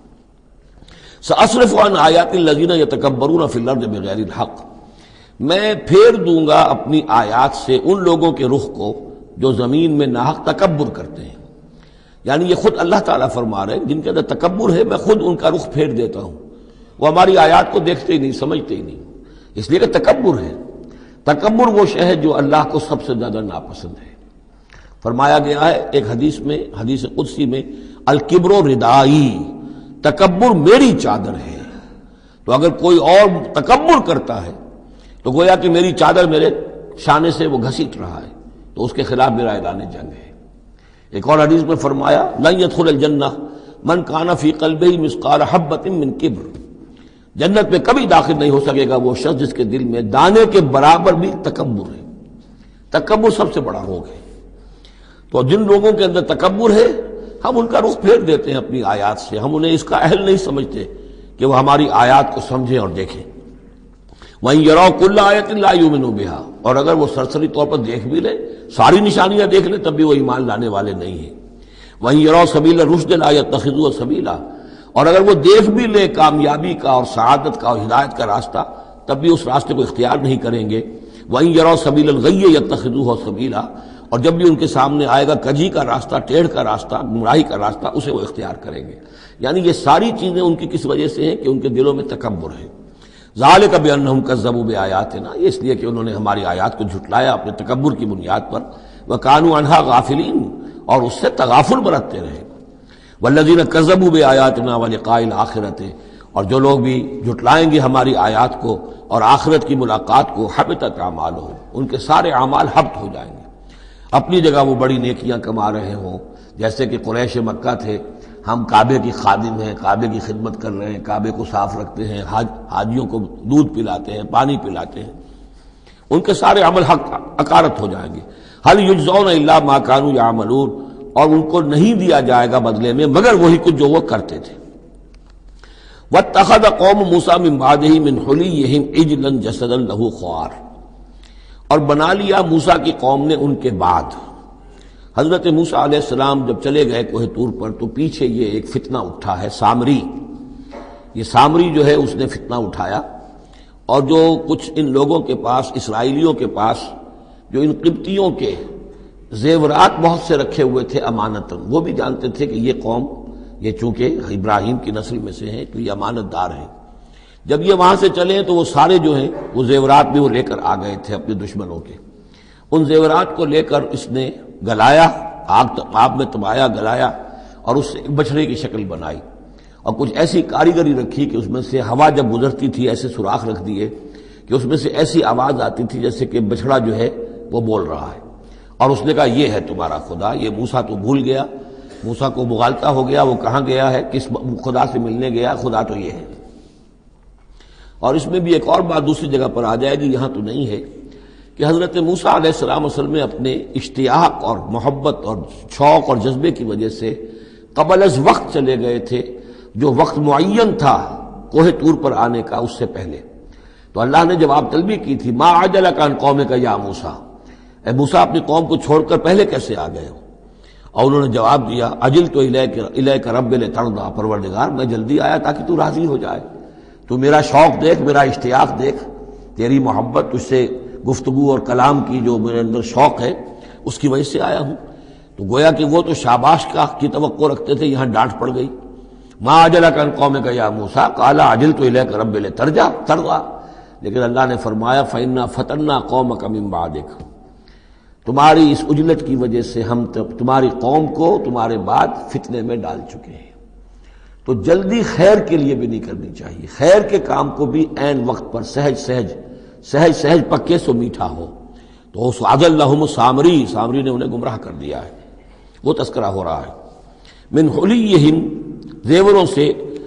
سأصرف عن آیات الذین یتکبرون فی الارض بغیر الحق، میں پھیر دوں گا اپنی آیات سے ان لوگوں کے رخ کو جو زمین میں ناحق تکبر کرتے ہیں۔ یعنی یہ خود اللہ تعالیٰ فرما رہے ہیں جن کے اندر تکبر ہے میں خود ان کا رخ پھیر دیتا ہوں، وہ ہماری آیات کو دیکھتے ہی نہیں، سمجھتے ہی نہیں، اس لیے کہ تکبر ہے۔ تکبر وہ شے ہے جو اللہ کو سب سے زیادہ ناپسند ہے۔ فرمایا گیا ہے ایک حدیث میں، حدیث قدسی میں، الکبر ردائی، تکبر میری چادر ہے۔ تو اگر کوئی اور تکبر کرتا ہے تو گویا کہ میری چادر میرے شانے سے وہ گھسیٹ رہا ہے، تو اس کے خلاف میرا اعلان جنگ ہے۔ ایک اور حدیث میں فرمایا لن يدخل الجنہ من کان فی قلبہ مثقال حبۃ من کبر، جنت میں کبھی داخل نہیں ہو سکے گا وہ شخص جس کے دل میں دانے کے برابر بھی تکبر ہے۔ تکبر سب سے بڑا روگ ہے۔ تو جن لوگوں کے اندر تکبر ہے ہم ان کا رخ پھیر دیتے ہیں اپنی آیات سے، ہم انہیں اس کا اہل نہیں سمجھتے کہ وہ ہماری آیات کو سمجھیں اور دیکھیں۔ وَإِن يَرَوْا كُلَّ آیَةٍ لَا يُؤْمِنُوا بِهَا، اور اگر وہ سرسری طور پر دیکھ بھی لیں، ساری نشانیاں دیکھ لیں، تب بھی وہ ایمان لانے والے نہیں ہیں۔ وَإِن يَرَوْا سَبِيلَ الرُّشْدِ لَا يَتَّخِذُوهُ سَبِيلًا، اور اگر وہ دیکھ بھی لیں کامیابی کا اور سعادت کا اور ہدایت کا راستہ، تب بھی اس راستے کو اختیار نہیں کریں گے۔ وَإِن يَرَوْا سَبِيلَ الْغَيِّ يَتَّخِذُوهُ سَبِيلًا، اور جب بھی ان کے سامنے آئے گا کجی کا راستہ، ٹیڑھ کا راستہ، گمراہی کا راستہ، اسے وہ اختیار کریں گے۔ یعنی یہ ساری چیزیں ان کی کس وجہ سے ہیں کہ ان کے دلوں میں تکبر ہے۔ ذالک بانہم کذبوا بآیاتنا، یہ اس لیے کہ انہوں نے ہماری آیات کو جھٹلایا اپنے تکبر کی بنیاد پر، وکانوا عنہا غافلین، اور اس سے تغافل برتتے رہے۔ والذین کذبوا بآیاتنا ولقاء الآخرۃ، اور جو لوگ بھی جھٹلائیں گے ہماری آیات کو اور آخرت کی ملاقات کو، حبطت اعمالہم، ان کے سارے اعمال حبط ہو جائیں گے۔ اپنی جگہ وہ بڑی نیکیاں کما رہے ہوں، جیسے کہ قریش مکہ تھے، ہم کعبے کی خادم ہیں، کعبے کی خدمت کر رہے ہیں، کعبے کو صاف رکھتے ہیں، حاج حاجیوں کو دودھ پلاتے ہیں، پانی پلاتے ہیں، ان کے سارے عمل حق عکارت ہو جائیں گے۔ هل یجزون الا ما كانوا يعملون، اور ان کو نہیں دیا جائے گا بدلے میں مگر وہی کچھ جو وہ کرتے تھے۔ واتخذ قوم موسیٰ من بعدہ من حلیہم عجلا جسدا لہ خوار، اور بنا لیا موسیٰ کی قوم نے ان کے بعد، حضرت موسیٰ علیہ السلام جب چلے گئے کوہ طور پر تو پیچھے یہ ایک فتنہ اٹھا ہے سامری، یہ سامری جو ہے اس نے فتنہ اٹھایا، اور جو کچھ ان لوگوں کے پاس، اسرائیلیوں کے پاس جو ان قبطیوں کے زیورات بہت سے رکھے ہوئے تھے امانتاً، وہ بھی جانتے تھے کہ یہ قوم، یہ چونکہ ابراہیم کی نسل میں سے ہیں تو یہ امانت دار ہیں، جب یہ وہاں سے چلے تو وہ سارے جو ہیں وہ زیورات بھی وہ لے کر آ گئے تھے اپنے دشمنوں کے، ان زیورات کو لے کر اس نے گلایا، آگ آگ میں تبایا، گلایا، اور اس سے ایک بچھڑے کی شکل بنائی، اور کچھ ایسی کاریگری رکھی کہ اس میں سے ہوا جب گزرتی تھی ایسے سوراخ رکھ دیے کہ اس میں سے ایسی آواز آتی تھی جیسے کہ بچھڑا جو ہے وہ بول رہا ہے، اور اس نے کہا یہ ہے تمہارا خدا۔ یہ موسیٰ تو بھول گیا، موسیٰ کو مغالطہ ہو گیا، وہ کہاں گیا ہے، کس خدا سے ملنے گیا، خدا تو یہ ہے۔ اور اس میں بھی ایک اور بات دوسری جگہ پر آ جائے گی، یہاں تو نہیں ہے، کہ حضرت موسیٰ علیہ السلام اصل میں اپنے اشتیاق اور محبت اور شوق اور جذبے کی وجہ سے قبل از وقت چلے گئے تھے، جو وقت معین تھا کوہ طور پر آنے کا اس سے پہلے۔ تو اللہ نے جواب طلبی کی تھی، ما عجلک عن قومک یا موسیٰ، اے موسیٰ اپنی قوم کو چھوڑ کر پہلے کیسے آ گئے ہو؟ اور انہوں نے جواب دیا، اجلت الیک الیک رب لترضی، پروردگار میں جلدی آیا تاکہ تو راضی ہو جائے، تو میرا شوق دیکھ، میرا اشتیاق دیکھ، تیری محبت، تجھ سے گفتگو اور کلام کی جو میرے اندر شوق ہے اس کی وجہ سے آیا ہوں۔ تو گویا کہ وہ تو شاباش کا کی توقع رکھتے تھے، یہاں ڈانٹ پڑ گئی، ما عجلک عن قومک یا موسیٰ قال عجلت الیک رب لترضی ترضی، لیکن اللہ نے فرمایا فإنا فتنا قومک من بعدک، تمہاری اس عجلت کی وجہ سے ہم تمہاری قوم کو تمہارے بعد فتنے میں ڈال چکے ہیں۔ تو جلدی خیر کے لیے بھی نہیں کرنی چاہیے، خیر کے کام کو بھی عین وقت پر سہج سہج سہج سہج پکے سو میٹھا ہو۔ تو اس عدل لہم سامری، سامری نے انہیں گمراہ کر دیا ہے، وہ تذکرہ ہو رہا ہے۔ من حلیہم، زیوروں سے،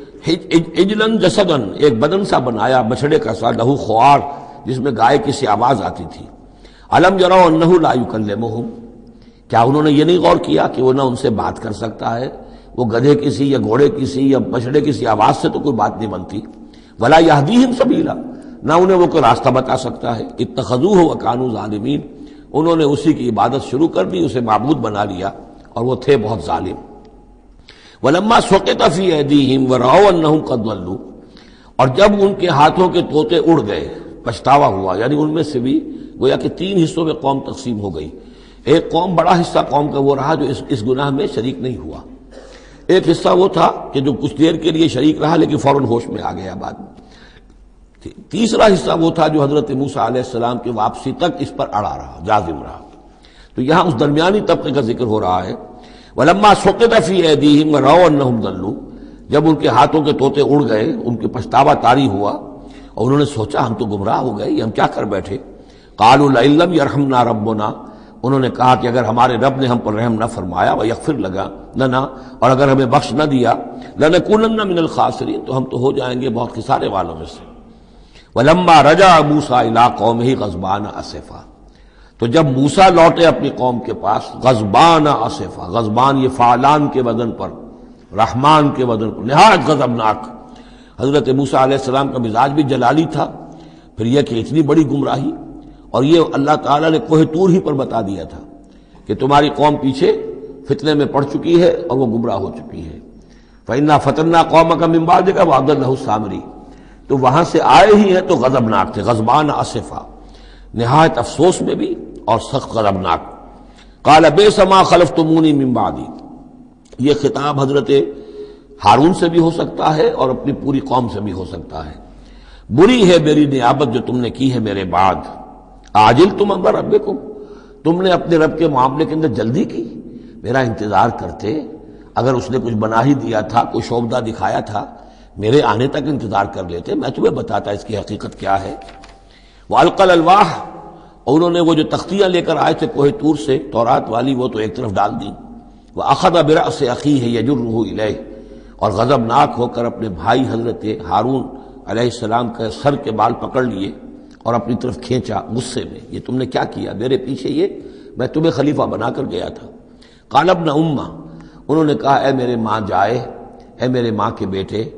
عجلاً جسداً، ایک بدن سا بنایا بچھڑے کا سا، لہو خوار، جس میں گائے کی سی آواز آتی تھی۔ الم یروا انہ لا یکلمہم، کیا انہوں نے یہ نہیں غور کیا کہ وہ نہ ان سے بات کر سکتا ہے، وہ گدھے کی سی یا گھوڑے کی سی یا بچھڑے کی سی آواز سے تو کوئی بات نہیں بنتی، ولا یہدیہم سبیلا، نہ انہیں وہ کوئی راستہ بتا سکتا ہے، اتخذوہ وکانوا ظالمین، انہوں نے اسی کی عبادت شروع کر دی، اسے معبود بنا لیا، اور وہ تھے بہت ظالم۔ ولما سقط فی ایدیہم ورأوا انہم قد ضلوا، اور جب ان کے ہاتھوں کے طوطے اڑ گئے، پچھتاوا ہوا، یعنی ان میں سے بھی گویا کہ تین حصوں میں قوم تقسیم ہو گئی، ایک قوم، بڑا حصہ قوم کا وہ رہا جو اس, اس گناہ میں شریک نہیں ہوا، ایک حصہ وہ تھا کہ جو کچھ دیر کے لیے شریک رہا لیکن فوراً ہوش میں آ گیا بعد میں، تیسرا حصہ وہ تھا جو حضرت موسیٰ علیہ السلام کی واپسی تک اس پر اڑا رہا، جازم رہا۔ تو یہاں اس درمیانی طبقے کا ذکر ہو رہا ہے، وَلَمَّا سُقِطَ فِي أَيْدِيهِمْ وَرَأَوْا أَنَّهُمْ ضَلُّوا، جب ان کے ہاتھوں کے طوطے اڑ گئے، ان کے پچھتاوا طاری ہوا، اور انہوں نے سوچا ہم تو گمراہ ہو گئے، یہ ہم کیا کر بیٹھے۔ قَالُوا لَئِن لَّمْ يَرْحَمْنَا رَبُّنَا، انہوں نے کہا کہ اگر ہمارے رب نے ہم پر رحم نہ فرمایا، وَيَغْفِرْ لَنَا، اور اگر ہمیں بخش نہ دیا، لَنَكُونَنَّ مِنَ الْخَاسِرِينَ، تو ہم تو ہو جائیں گے بہت خسارے والوں میں سے۔ وَلَمَّا رَجَعَ مُوسَىٰ إِلَىٰ قَوْمِهِ غَضْبَانَ أَسِفًا، تو جب موسیٰ لوٹے اپنی قوم کے پاس، غضبان آصفا، غضبان یہ فعلان کے وزن پر، رحمان کے وزن پر، نہایت غضبناک۔ حضرت موسیٰ علیہ السلام کا مزاج بھی جلالی تھا، پھر یہ کہ اتنی بڑی گمراہی، اور یہ اللہ تعالیٰ نے کوہ طور ہی پر بتا دیا تھا کہ تمہاری قوم پیچھے فتنے میں پڑ چکی ہے اور وہ گمراہ ہو چکی ہے۔ فَإِنَّا فَتَنَّا قَوْمَكَ مِن بَعْدِكَ وَأَضَلَّهُ السَّامِرِي، تو وہاں سے آئے ہی ہیں تو غضبناک تھے، غضبان آصفا، نہایت افسوس میں بھی اور سخت غضبناک۔ قال بئس ما خلفتمونی من بعدی، یہ خطاب حضرت ہارون سے بھی ہو سکتا ہے اور اپنی پوری قوم سے بھی ہو سکتا ہے۔ بری ہے میری نیابت جو تم نے کی ہے میرے بعد، عاجل تم امر ربکم، تم نے اپنے رب کے معاملے کے اندر جلدی کی، میرا انتظار کرتے، اگر اس نے کچھ بنا ہی دیا تھا، کوئی شوبدہ دکھایا تھا، میرے آنے تک انتظار کر لیتے، میں تمہیں بتاتا اس کی حقیقت کیا ہے۔ وَأَلْقَى الْأَلْوَاحَ، اور انہوں نے وہ جو تختیاں لے کر آئے تھے کوہ طور سے تورات والی، وہ تو ایک طرف ڈال دیں۔ وَأَخَذَ بِرَأْسِ أَخِيهِ يَجُرُّهُ إِلَيْهِ، اور غضبناک ہو کر اپنے بھائی حضرت ہارون علیہ السلام کا سر کے بال پکڑ لیے اور اپنی طرف کھینچا غصے میں، یہ تم نے کیا کیا، میرے پیچھے یہ، میں تمہیں خلیفہ بنا کر گیا تھا۔ قال ابن امہ، انہوں نے کہا اے میرے ماں جائے، اے میرے ماں کے بیٹے،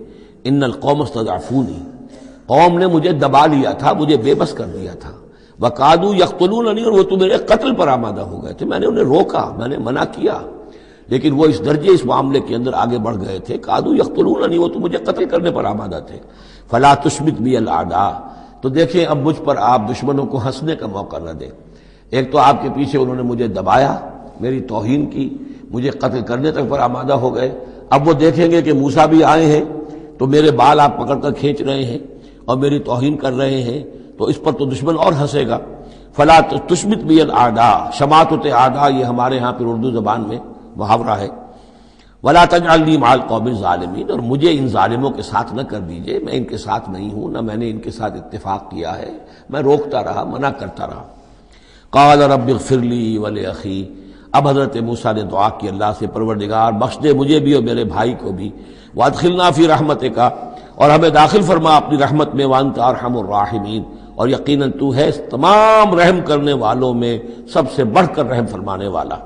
ان القوم استضعفونی، قوم نے مجھے دبا لیا تھا، مجھے بے بس کر دیا تھا، وقادو یقتلوننی، اور وہ تو میرے قتل پر آمادہ ہو گئے تھے، میں نے انہیں روکا، میں نے منع کیا، لیکن وہ اس درجے اس معاملے کے اندر آگے بڑھ گئے تھے، قادو یقتلوننی، وہ تو مجھے قتل کرنے پر آمادہ تھے، فلا تشمت بی الاعداء، تو دیکھیں اب مجھ پر آپ دشمنوں کو ہنسنے کا موقع نہ دیں۔ ایک تو آپ کے پیچھے انہوں نے مجھے دبایا، میری توہین کی، مجھے قتل کرنے تک پر آمادہ ہو گئے، اب وہ دیکھیں گے کہ موسیٰ بھی آئے ہیں تو میرے بال آپ پکڑ کر کھینچ رہے ہیں اور میری توہین کر رہے ہیں، تو اس پر تو دشمن اور ہنسے گا۔ فلا تشمت بی الاعداء، شماتت اعداء یہ ہمارے ہاں پھر اردو زبان میں محاورہ ہے، ولا تجعلنی مع القوم الظالمین، اور مجھے ان ظالموں کے ساتھ نہ کر دیجئے، میں ان کے ساتھ نہیں ہوں، نہ میں نے ان کے ساتھ اتفاق کیا ہے، میں روکتا رہا، منع کرتا رہا۔ قال رب اغفر لی ولأخی، اب حضرت موسیٰ نے دعا کی اللہ سے، پروردگار بخش دے مجھے بھی اور میرے بھائی کو بھی، وادخلنا فی رحمتک، اور ہمیں داخل فرما اپنی رحمت میں، وانت ارحم الراحمین، اور یقیناً تو ہے تمام رحم کرنے والوں میں سب سے بڑھ کر رحم فرمانے والا۔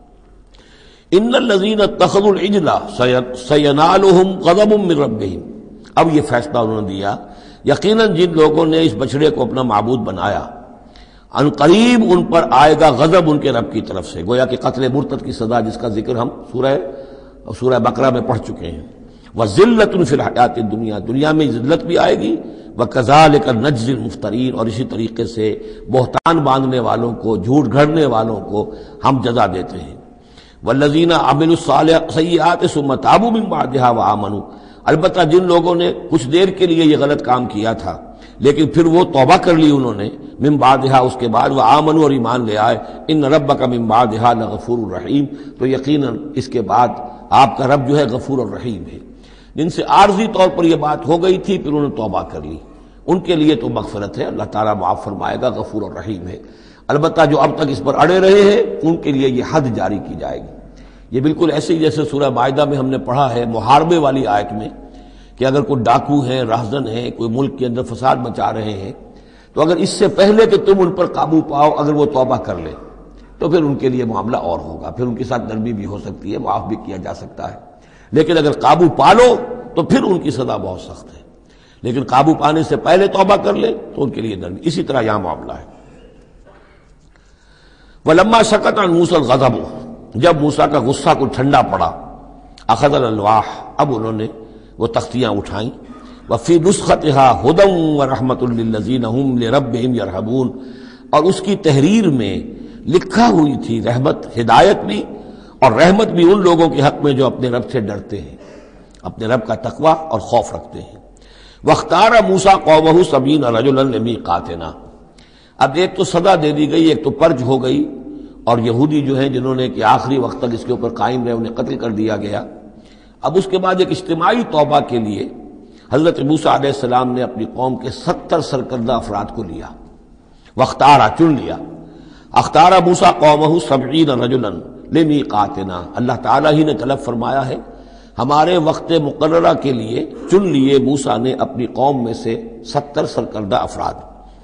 ان الذین اتخذوا العجل سینالہم غضب من ربہم، اب یہ فیصلہ انہوں نے دیا، یقیناً جن لوگوں نے اس بچڑے کو اپنا معبود بنایا، ان قریب ان پر آئے گا غضب ان کے رب کی طرف سے، گویا کہ قتل مرتد کی سزا جس کا ذکر ہم سورہ سورہ بقرہ میں پڑھ چکے ہیں۔ وذلۃ فی الحیات الدنیا، دنیا میں ذلت بھی آئے گی، وکذالک نجزی المفترین، اور اسی طریقے سے بہتان باندھنے والوں کو، جھوٹ گھڑنے والوں کو ہم جزا دیتے ہیں۔ والذین عملوا السیئات ثم تابوا من بعدها وآمنوا، البتہ جن لوگوں نے کچھ دیر کے لیے یہ غلط کام کیا تھا لیکن پھر وہ توبہ کر لی انہوں نے، من بعدها اس کے بعد، وآمنوا اور ایمان لے آئے، ان ربک من بعدها لغفور الرحیم، تو یقیناً اس کے بعد آپ کا رب جو ہے غفور الرحیم ہے۔ جن سے عارضی طور پر یہ بات ہو گئی تھی پھر انہوں نے توبہ کر لی، ان کے لیے تو مغفرت ہے، اللہ تعالیٰ معاف فرمائے گا، غفور الرحیم ہے۔ البتہ جو اب تک اس پر اڑے رہے ہیں ان کے لیے یہ حد جاری کی جائے گی۔ یہ بالکل ایسے ہی جیسے سورہ مائدہ میں ہم نے پڑھا ہے محاربے والی آیت میں، کہ اگر کوئی ڈاکو ہیں، راہزن ہیں، کوئی ملک کے اندر فساد مچا رہے ہیں، تو اگر اس سے پہلے کہ تم ان پر قابو پاؤ اگر وہ توبہ کر لے تو پھر ان کے لیے معاملہ اور ہوگا، پھر ان کے ساتھ نرمی بھی ہو سکتی ہے، معاف بھی کیا جا سکتا ہے، لیکن اگر قابو پا لو تو پھر ان کی سزا بہت سخت ہے، لیکن قابو پانے سے پہلے توبہ کر لے تو ان کے لیے نرمی۔ اسی طرح یہاں معاملہ ہے۔ وَلَمَّا سَكَتَ عَنْ مُوسَى الْغَضَبُ، جب موسیٰ کا غصہ کو ٹھنڈا پڑا، اخذ الالواح، اب انہوں نے وہ تختیاں اٹھائیں، وفی نسختها ہدی ورحمۃ للذین هم لربهم یرہبون، اور اس کی تحریر میں لکھا ہوئی تھی رحمت، ہدایت بھی اور رحمت بھی ان لوگوں کے حق میں جو اپنے رب سے ڈرتے ہیں، اپنے رب کا تقوی اور خوف رکھتے ہیں۔ واختار موسیٰ قومہ سبعین رجلا لمیقاتنا، اب ایک تو سزا دے دی گئی، ایک تو پرج ہو گئی، اور یہودی جو ہیں جنہوں نے کہ آخری وقت تک اس کے اوپر قائم رہے انہیں قتل کر دیا گیا۔ اب اس کے بعد ایک اجتماعی توبہ کے لیے حضرت موسیٰ علیہ السلام نے اپنی قوم کے ستر سرکردہ افراد کو لیا، واختارا چن لیا، اختارا موسیٰ قومہ سبعین رجلا لمیقاتنا، اللہ تعالیٰ ہی نے طلب فرمایا ہے، ہمارے وقت مقررہ کے لیے چن لیے موسیٰ نے اپنی قوم میں سے ستر سرکردہ افراد۔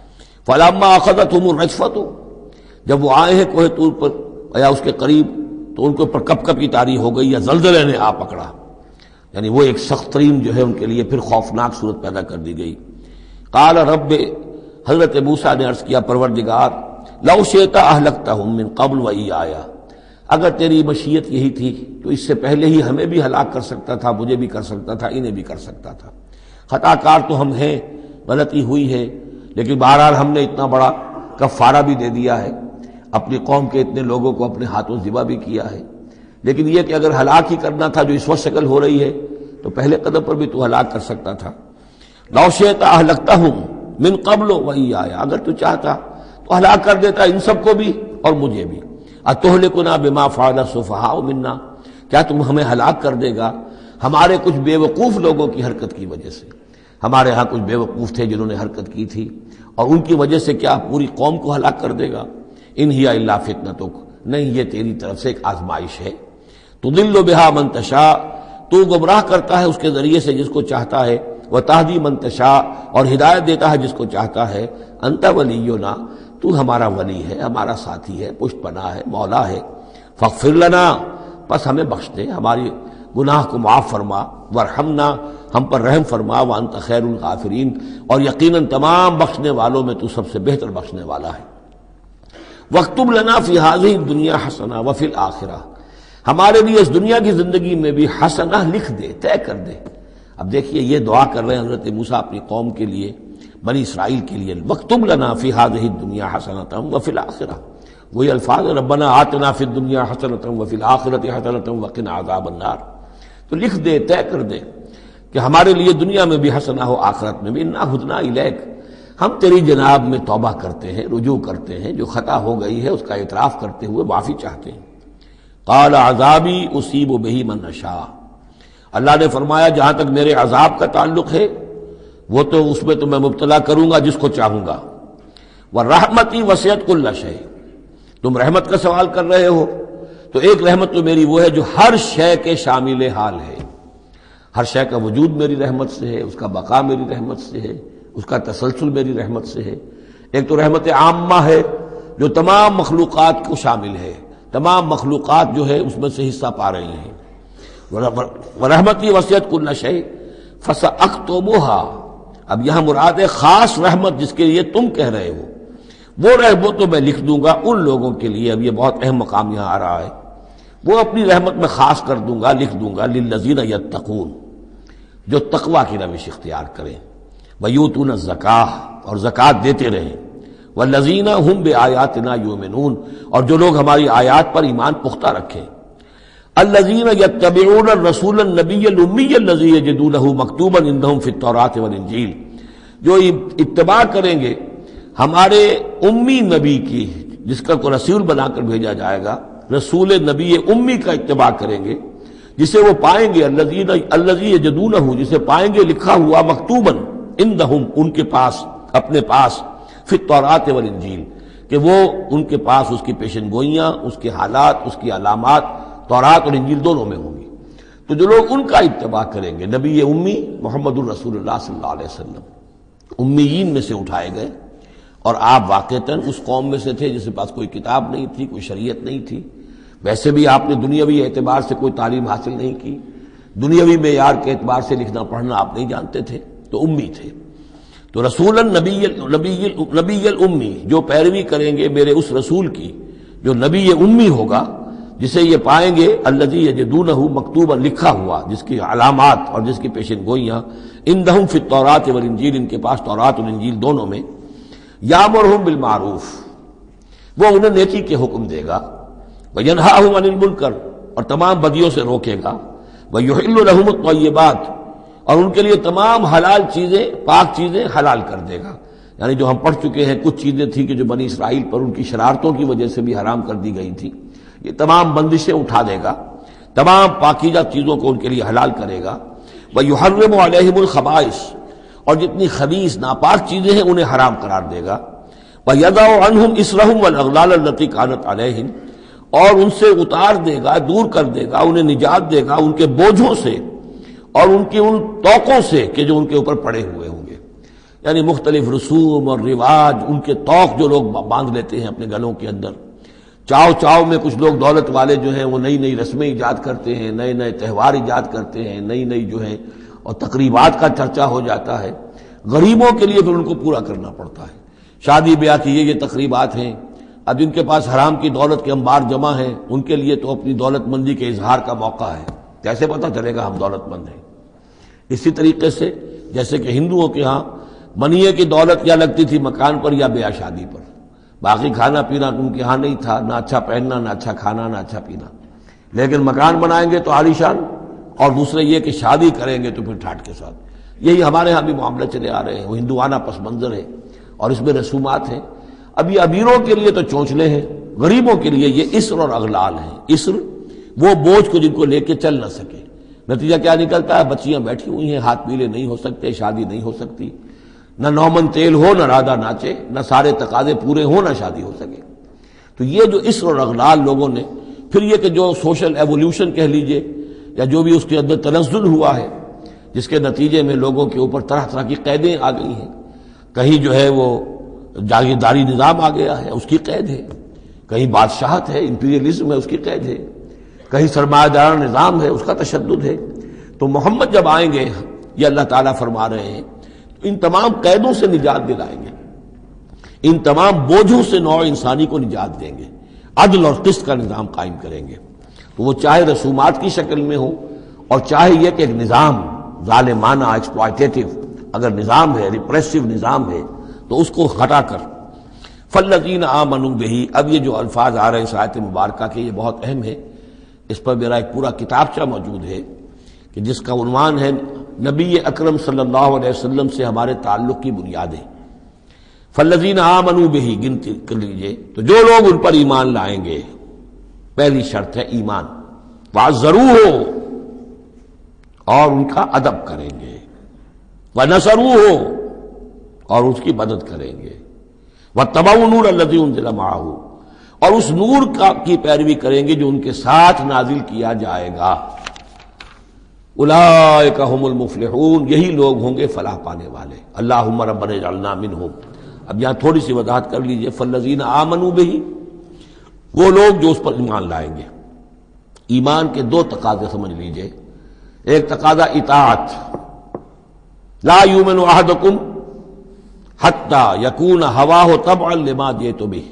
فلما اخذتهم الرجفۃ، جب وہ آئے ہیں کوہ طور پر یا اس کے قریب تو ان کے اوپر کپ کپ کی طاری ہو گئی، یا زلزلے نے آ پکڑا، یعنی وہ ایک سخت ترین جو ہے ان کے لیے پھر خوفناک صورت پیدا کر دی گئی۔ قال رب، حضرت موسیٰ نے عرض کیا پروردگار، لو شئت اہلکتہم من قبل وایایا، اگر تیری مشیت یہی تھی تو اس سے پہلے ہی ہمیں بھی ہلاک کر سکتا تھا، مجھے بھی کر سکتا تھا، انہیں بھی کر سکتا تھا، خطا کار تو ہم ہیں، غلطی ہوئی ہے، لیکن بہرحال ہم نے اتنا بڑا کفارہ بھی دے دیا ہے، اپنی قوم کے اتنے لوگوں کو اپنے ہاتھوں ذبح بھی کیا ہے، لیکن یہ کہ اگر ہلاک ہی کرنا تھا جو اس وقت شکل ہو رہی ہے تو پہلے قدم پر بھی تو ہلاک کر سکتا تھا۔ لو شئت اہلکتہم من قبل وایایا، اگر تو چاہتا تو ہلاک کر دیتا ان سب کو بھی اور مجھے بھی۔ اتہلکنا بما فعل السفہاء منا، کیا تم ہمیں ہلاک کر دے گا ہمارے کچھ بے وقوف لوگوں کی حرکت کی وجہ سے؟ ہمارے ہاں کچھ بے وقوف تھے جنہوں نے حرکت کی تھی، اور ان کی وجہ سے کیا پوری قوم کو ہلاک کر دے گا؟ ان ہی الا فتنتک، نہیں یہ تیری طرف سے ایک آزمائش ہے۔ تضل بہا من تشاء، تو گمراہ کرتا ہے اس کے ذریعے سے جس کو چاہتا ہے، وتہدی من تشاء، اور ہدایت دیتا ہے جس کو چاہتا ہے۔ انت ولینا، تو ہمارا ولی ہے، ہمارا ساتھی ہے، پشت پناہ ہے، مولا ہے۔ فاغفر لنا، پس ہمیں بخش دے، ہماری گناہ کو معاف فرما، ورحمنا، ہم پر رحم فرما وانت خیر الغافرین، اور یقیناً تمام بخشنے والوں میں تو سب سے بہتر بخشنے والا ہے۔ وَاكْتُبْ لَنَا فِي هَذِهِ الدُّنْيَا حَسَنَةً وَفِي الْآخِرَةِ، ہمارے لیے اس دنیا کی زندگی میں بھی حسنہ لکھ دے، طے کر دے۔ اب دیکھیے یہ دعا کر رہے ہیں حضرت موسیٰ اپنی قوم کے لیے، بنی اسرائیل کے لیے، وَاكْتُبْ لَنَا فِي هَذِهِ الدُّنْيا حَسَنَةً وَفِي الْآخِرَةِ، وہی الفاظ ربنا آتنا فی الدنیا حسنۃ وفی الآخرۃ حسنۃ وقنا عذاب النار، تو لکھ دے، طے کر دے کہ ہمارے لیے دنیا میں بھی حسنہ ہو، آخرت میں بھی، انا ہدنا الیک، ہم تیری جناب میں توبہ کرتے ہیں، رجوع کرتے ہیں، جو خطا ہو گئی ہے اس کا اعتراف کرتے ہوئے معافی چاہتے ہیں۔ قال عذابی اصیب بہ من اشاء، اللہ نے فرمایا جہاں تک میرے عذاب کا تعلق ہے وہ تو اس میں تو میں مبتلا کروں گا جس کو چاہوں گا، ورحمتی وسعت کل شیء، تم رحمت کا سوال کر رہے ہو تو ایک رحمت تو میری وہ ہے جو ہر شے کے شامل حال ہے، ہر شے کا وجود میری رحمت سے ہے، اس کا بقا میری رحمت سے ہے، اس کا تسلسل میری رحمت سے ہے۔ ایک تو رحمت عامہ ہے جو تمام مخلوقات کو شامل ہے، تمام مخلوقات جو ہے اس میں سے حصہ پا رہی ہیں۔ ورحمتی وسعت کل شیء فساکتبھا، اب یہاں مراد ہے خاص رحمت جس کے لیے تم کہہ رہے ہو، وہ رحمت تو میں لکھ دوں گا ان لوگوں کے لیے، اب یہ بہت اہم مقام یہاں آ رہا ہے، وہ اپنی رحمت میں خاص کر دوں گا، لکھ دوں گا للذین یتقون، جو تقوی کی روش اختیار کریں، ویؤتون الزکاۃ، اور زکوٰۃ دیتے رہیں، والذین ہم بآیاتنا یؤمنون، اور جو لوگ ہماری آیات پر ایمان پختہ رکھیں، الذین یتبعون الرسول النبی الامی الذی یجدونہ مکتوبا عندہم فی التوراۃ والانجیل، جو اتباع کریں گے ہمارے امی نبی کی، جس کا کو رسول بنا کر بھیجا جائے گا، رسول نبی امی کا اتباع کریں گے، جسے وہ پائیں گے الذین الذی یجدونہ، جسے پائیں گے لکھا ہوا مکتوباً عندہم، ان کے پاس، اپنے پاس، فی التوراۃ والانجیل، کہ وہ ان کے پاس اس کی پیشن گوئیاں، اس کے حالات، اس کی علامات تورات اور انجیل دونوں میں ہوں گی۔ تو جو لوگ ان کا اتباع کریں گے، نبی امی محمد الرسول اللہ صلی اللہ علیہ وسلم امیین میں سے اٹھائے گئے، اور آپ واقعتاً اس قوم میں سے تھے جس کے پاس کوئی کتاب نہیں تھی، کوئی شریعت نہیں تھی، ویسے بھی آپ نے دنیاوی اعتبار سے کوئی تعلیم حاصل نہیں کی، دنیاوی معیار کے اعتبار سے لکھنا پڑھنا آپ نہیں جانتے تھے، تو امی تھے۔ تو رسول نبی نبی نبی الامی، جو پیروی کریں گے میرے اس رسول کی جو نبی امی ہوگا، جسے یہ پائیں گے الذی یجدونہ مکتوبا، لکھا ہوا، جس کی علامات اور جس کی پیشن گوئیاں، عندہم فی التوراۃ والانجیل، ان کے پاس تورات اور انجیل دونوں میں، یامرہم بالمعروف، وہ انہیں نیکی کے حکم دے گا، وینہاہم عن المنکر، اور تمام بدیوں سے روکے گا، ویحل لہم الطیبات، اور ان کے لیے تمام حلال چیزیں، پاک چیزیں حلال کر دے گا۔ یعنی جو ہم پڑھ چکے ہیں کچھ چیزیں تھیں کہ جو بنی اسرائیل پر ان کی شرارتوں کی وجہ سے بھی حرام کر دی گئی تھی، یہ تمام بندشیں اٹھا دے گا، تمام پاکیزہ چیزوں کو ان کے لیے حلال کرے گا۔ وَيُحَرِّمُ عَلَيْهِمُ الْخَبَائِثَ، اور جتنی خبیث ناپاک چیزیں ہیں انہیں حرام قرار دے گا۔ وَيَضَعُ عَنْهُمْ إِصْرَهُمْ وَالْأَغْلَالَ الَّتِي كَانَتْ عَلَيْهِمْ، اور ان سے اتار دے گا، دور کر دے گا، انہیں نجات دے گا ان کے بوجھوں سے اور ان کی ان توقوں سے کہ جو ان کے اوپر پڑے ہوئے ہوں گے، یعنی مختلف رسوم اور رواج، ان کے توق جو لوگ باندھ لیتے ہیں اپنے گلوں کے اندر۔ چاؤ چاؤ میں کچھ لوگ دولت والے جو ہیں وہ نئی نئی رسمیں ایجاد کرتے ہیں، نئے نئے تہوار ایجاد کرتے ہیں، نئی نئی جو ہے اور تقریبات کا چرچا ہو جاتا ہے، غریبوں کے لیے پھر ان کو پورا کرنا پڑتا ہے۔ شادی بیاہ کی یہ یہ تقریبات ہیں، اب جن کے پاس حرام کی دولت کے انبار جمع ہیں ان کے لیے تو اپنی دولت مندی کے اظہار کا موقع ہے، کیسے پتہ چلے گا ہم دولت مند ہیں؟ اسی طریقے سے جیسے کہ ہندوؤں کے ہاں منیے کی دولت یا لگتی تھی مکان پر یا بیاہ شادی پر، باقی کھانا پینا ان کے ہاں نہیں تھا، نہ اچھا پہننا، نہ اچھا کھانا، نہ اچھا پینا، لیکن مکان بنائیں گے تو عالیشان، اور دوسرے یہ کہ شادی کریں گے تو پھر ٹھاٹ کے ساتھ۔ یہی ہمارے ہاں بھی معاملے چلے آ رہے ہیں، وہ ہندوانہ پس منظر ہے اور اس میں رسومات ہیں۔ اب یہ امیروں کے لیے تو چونچلے ہیں، غریبوں کے لیے یہ اسر اور اغلال ہیں۔ اسر وہ بوجھ کو جن کو لے کے چل نہ سکے، نتیجہ کیا نکلتا ہے؟ بچیاں بیٹھی ہوئی ہیں، ہاتھ پیلے نہیں ہو سکتے، شادی نہیں ہو سکتی، نہ نومن تیل ہو، نہ رادہ ناچے، نہ سارے تقاضے پورے ہوں، نہ شادی ہو سکے۔ تو یہ جو اسر اور اغلال لوگوں نے، پھر یہ کہ جو سوشل ایولیوشن کہہ لیجئے یا جو بھی اس کے اندر تنزل ہوا ہے، جس کے نتیجے میں لوگوں کے اوپر طرح طرح کی قیدیں آ گئی ہیں، کہیں جو ہے وہ جاگیرداری نظام آ گیا ہے، اس کی قید ہے، کہیں بادشاہت ہے، امپیریلزم ہے، اس کی قید ہے، کہیں سرمایہ دارانہ نظام ہے، اس کا تشدد ہے۔ تو محمد جب آئیں گے یہ اللہ تعالیٰ فرما رہے ہیں، تو ان تمام قیدوں سے نجات دلائیں گے، ان تمام بوجھوں سے نوع انسانی کو نجات دیں گے، عدل اور قسط کا نظام قائم کریں گے، تو وہ چاہے رسومات کی شکل میں ہو اور چاہے یہ کہ ایک نظام ظالمانہ ایکسپلائٹیٹو اگر نظام ہے، ریپریسو نظام ہے، تو اس کو ہٹا کر فالذین آمنوا بہ۔ اب یہ جو الفاظ آ رہے ہیں اس آیت مبارکہ کے، یہ بہت اہم ہے، اس پر میرا ایک پورا کتابچہ موجود ہے کہ جس کا عنوان ہے نبی اکرم صلی اللہ علیہ وسلم سے ہمارے تعلق کی بنیادیں۔ فالذین آمنوا بہ گنتی کر لیجئے، تو جو لوگ ان پر ایمان لائیں گے، پہلی شرط ہے ایمان، وعزروہ، اور ان کا ادب کریں گے، ونصروہ، اور اس کی مدد کریں گے، واتبعوا النور الذی انزل معہ، اور اس نور کا کی پیروی کریں گے جو ان کے ساتھ نازل کیا جائے گا۔ اولئک ھم المفلحون، یہی لوگ ہوں گے فلاح پانے والے۔ اللہم ربنا اجعلنا منہم۔ اب یہاں تھوڑی سی وضاحت کر لیجئے، فالذین آمنوا بہ، وہ لوگ جو اس پر ایمان لائیں گے۔ ایمان کے دو تقاضے سمجھ لیجئے، ایک تقاضا اطاعت، لا یؤمن احدکم حتی یکون ہواہ تبعا لما جئت بہ،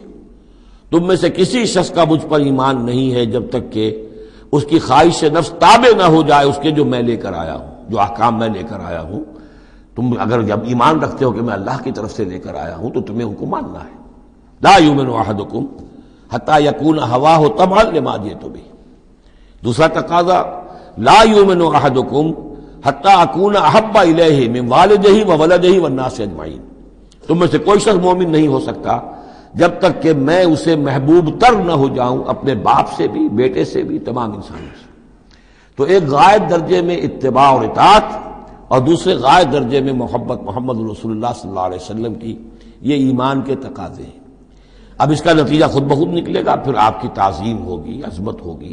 تم میں سے کسی شخص کا مجھ پر ایمان نہیں ہے جب تک کہ اس کی خواہش نفس تابع نہ ہو جائے اس کے جو میں لے کر آیا ہوں، جو احکام میں لے کر آیا ہوں۔ تم اگر جب ایمان رکھتے ہو کہ میں اللہ کی طرف سے لے کر آیا ہوں تو تمہیں ان کو ماننا ہے۔ لا یؤمن احدکم حتی یکون ہواہ تبعا لما جئت بہ۔ دوسرا تقاضا، لا یؤمن احدکم حتی اکون احب الیہ من والدہ وولدہ والناس اجمعین، تم میں سے کوئی شخص مومن نہیں ہو سکتا جب تک کہ میں اسے محبوب تر نہ ہو جاؤں، اپنے باپ سے بھی، بیٹے سے بھی، تمام انسانوں سے۔ تو ایک غائب درجے میں اتباع اور اطاعت، اور دوسرے غائب درجے میں محبت محمد رسول اللہ صلی اللہ علیہ وسلم کی، یہ ایمان کے تقاضے ہیں۔ اب اس کا نتیجہ خود بخود نکلے گا، پھر آپ کی تعظیم ہوگی، عظمت ہوگی،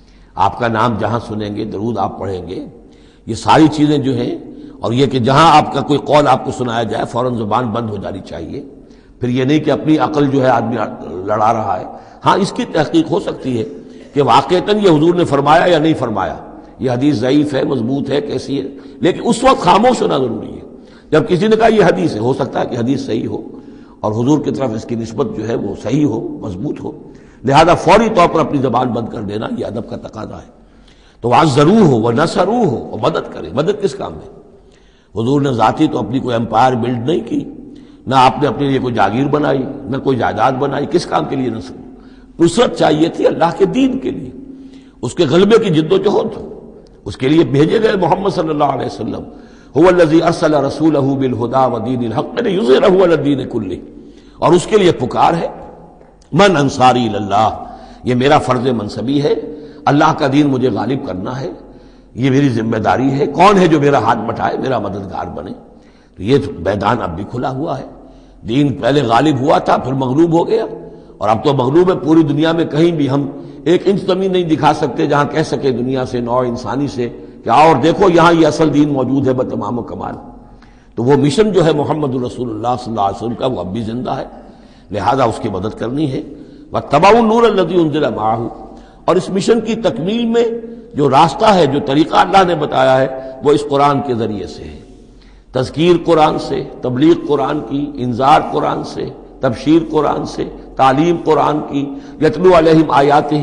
آپ کا نام جہاں سنیں گے درود آپ پڑھیں گے، یہ ساری چیزیں جو ہیں، اور یہ کہ جہاں آپ کا کوئی قول آپ کو سنایا جائے فوراً زبان بند ہو جانی چاہیے۔ پھر یہ نہیں کہ اپنی عقل جو ہے آدمی لڑا رہا ہے، ہاں اس کی تحقیق ہو سکتی ہے کہ واقعتاً یہ حضور نے فرمایا یا نہیں فرمایا، یہ حدیث ضعیف ہے، مضبوط ہے، کیسی ہے، لیکن اس وقت خاموش ہونا ضروری ہے۔ جب کسی نے کہا یہ حدیث ہے، ہو سکتا ہے کہ حدیث صحیح ہو اور حضور کی طرف اس کی نسبت جو ہے وہ صحیح ہو، مضبوط ہو، لہذا فوری طور پر اپنی زبان بند کر دینا یہ ادب کا تقاضا ہے۔ تو وعزروہ ہو ونصروہ ہو، اور مدد کرے۔ مدد کس کام میں؟ حضور نے ذاتی تو اپنی کوئی امپائر بلڈ نہیں کی، نہ آپ نے اپنے لیے کوئی جاگیر بنائی، نہ کوئی جائیداد بنائی، کس کام کے لیے نصرت؟ نصرت چاہیے تھی اللہ کے دین کے لیے، اس کے غلبے کی جد و جہد، اس کے لیے بھیجے گئے محمد صلی اللہ علیہ وسلم۔ هو الذی ارسل رسولہ بالہدی ودین الحق لیظہرہ علی الدین کلہ، اور اس کے لیے پکار ہے من انصاری اللہ، یہ میرا فرض منصبی ہے، اللہ کا دین مجھے غالب کرنا ہے، یہ میری ذمہ داری ہے۔ کون ہے جو میرا ہاتھ بٹھائے، میرا مددگار بنے؟ تو یہ میدان اب بھی کھلا ہوا ہے۔ دین پہلے غالب ہوا تھا، پھر مغلوب ہو گیا، اور اب تو مغلوب ہے پوری دنیا میں، کہیں بھی ہم ایک انچ زمین نہیں دکھا سکتے جہاں کہہ سکے دنیا سے، نوع انسانی سے کہ آؤ اور دیکھو یہاں یہ اصل دین موجود ہے بتمام و کمال۔ تو وہ مشن جو ہے محمد رسول اللہ صلی اللہ علیہ وسلم کا، وہ اب بھی زندہ ہے، لہذا اس کی مدد کرنی ہے۔ واتبعوا النور الذی انزل معہ، اور اس مشن کی تکمیل میں جو راستہ ہے، جو طریقہ اللہ نے بتایا ہے، وہ اس قرآن کے ذریعے سے ہے۔ تذکیر قرآن سے، تبلیغ قرآن کی، انذار قرآن سے، تبشیر قرآن سے، تعلیم قرآن کی، یتلو علیہم آیاتہ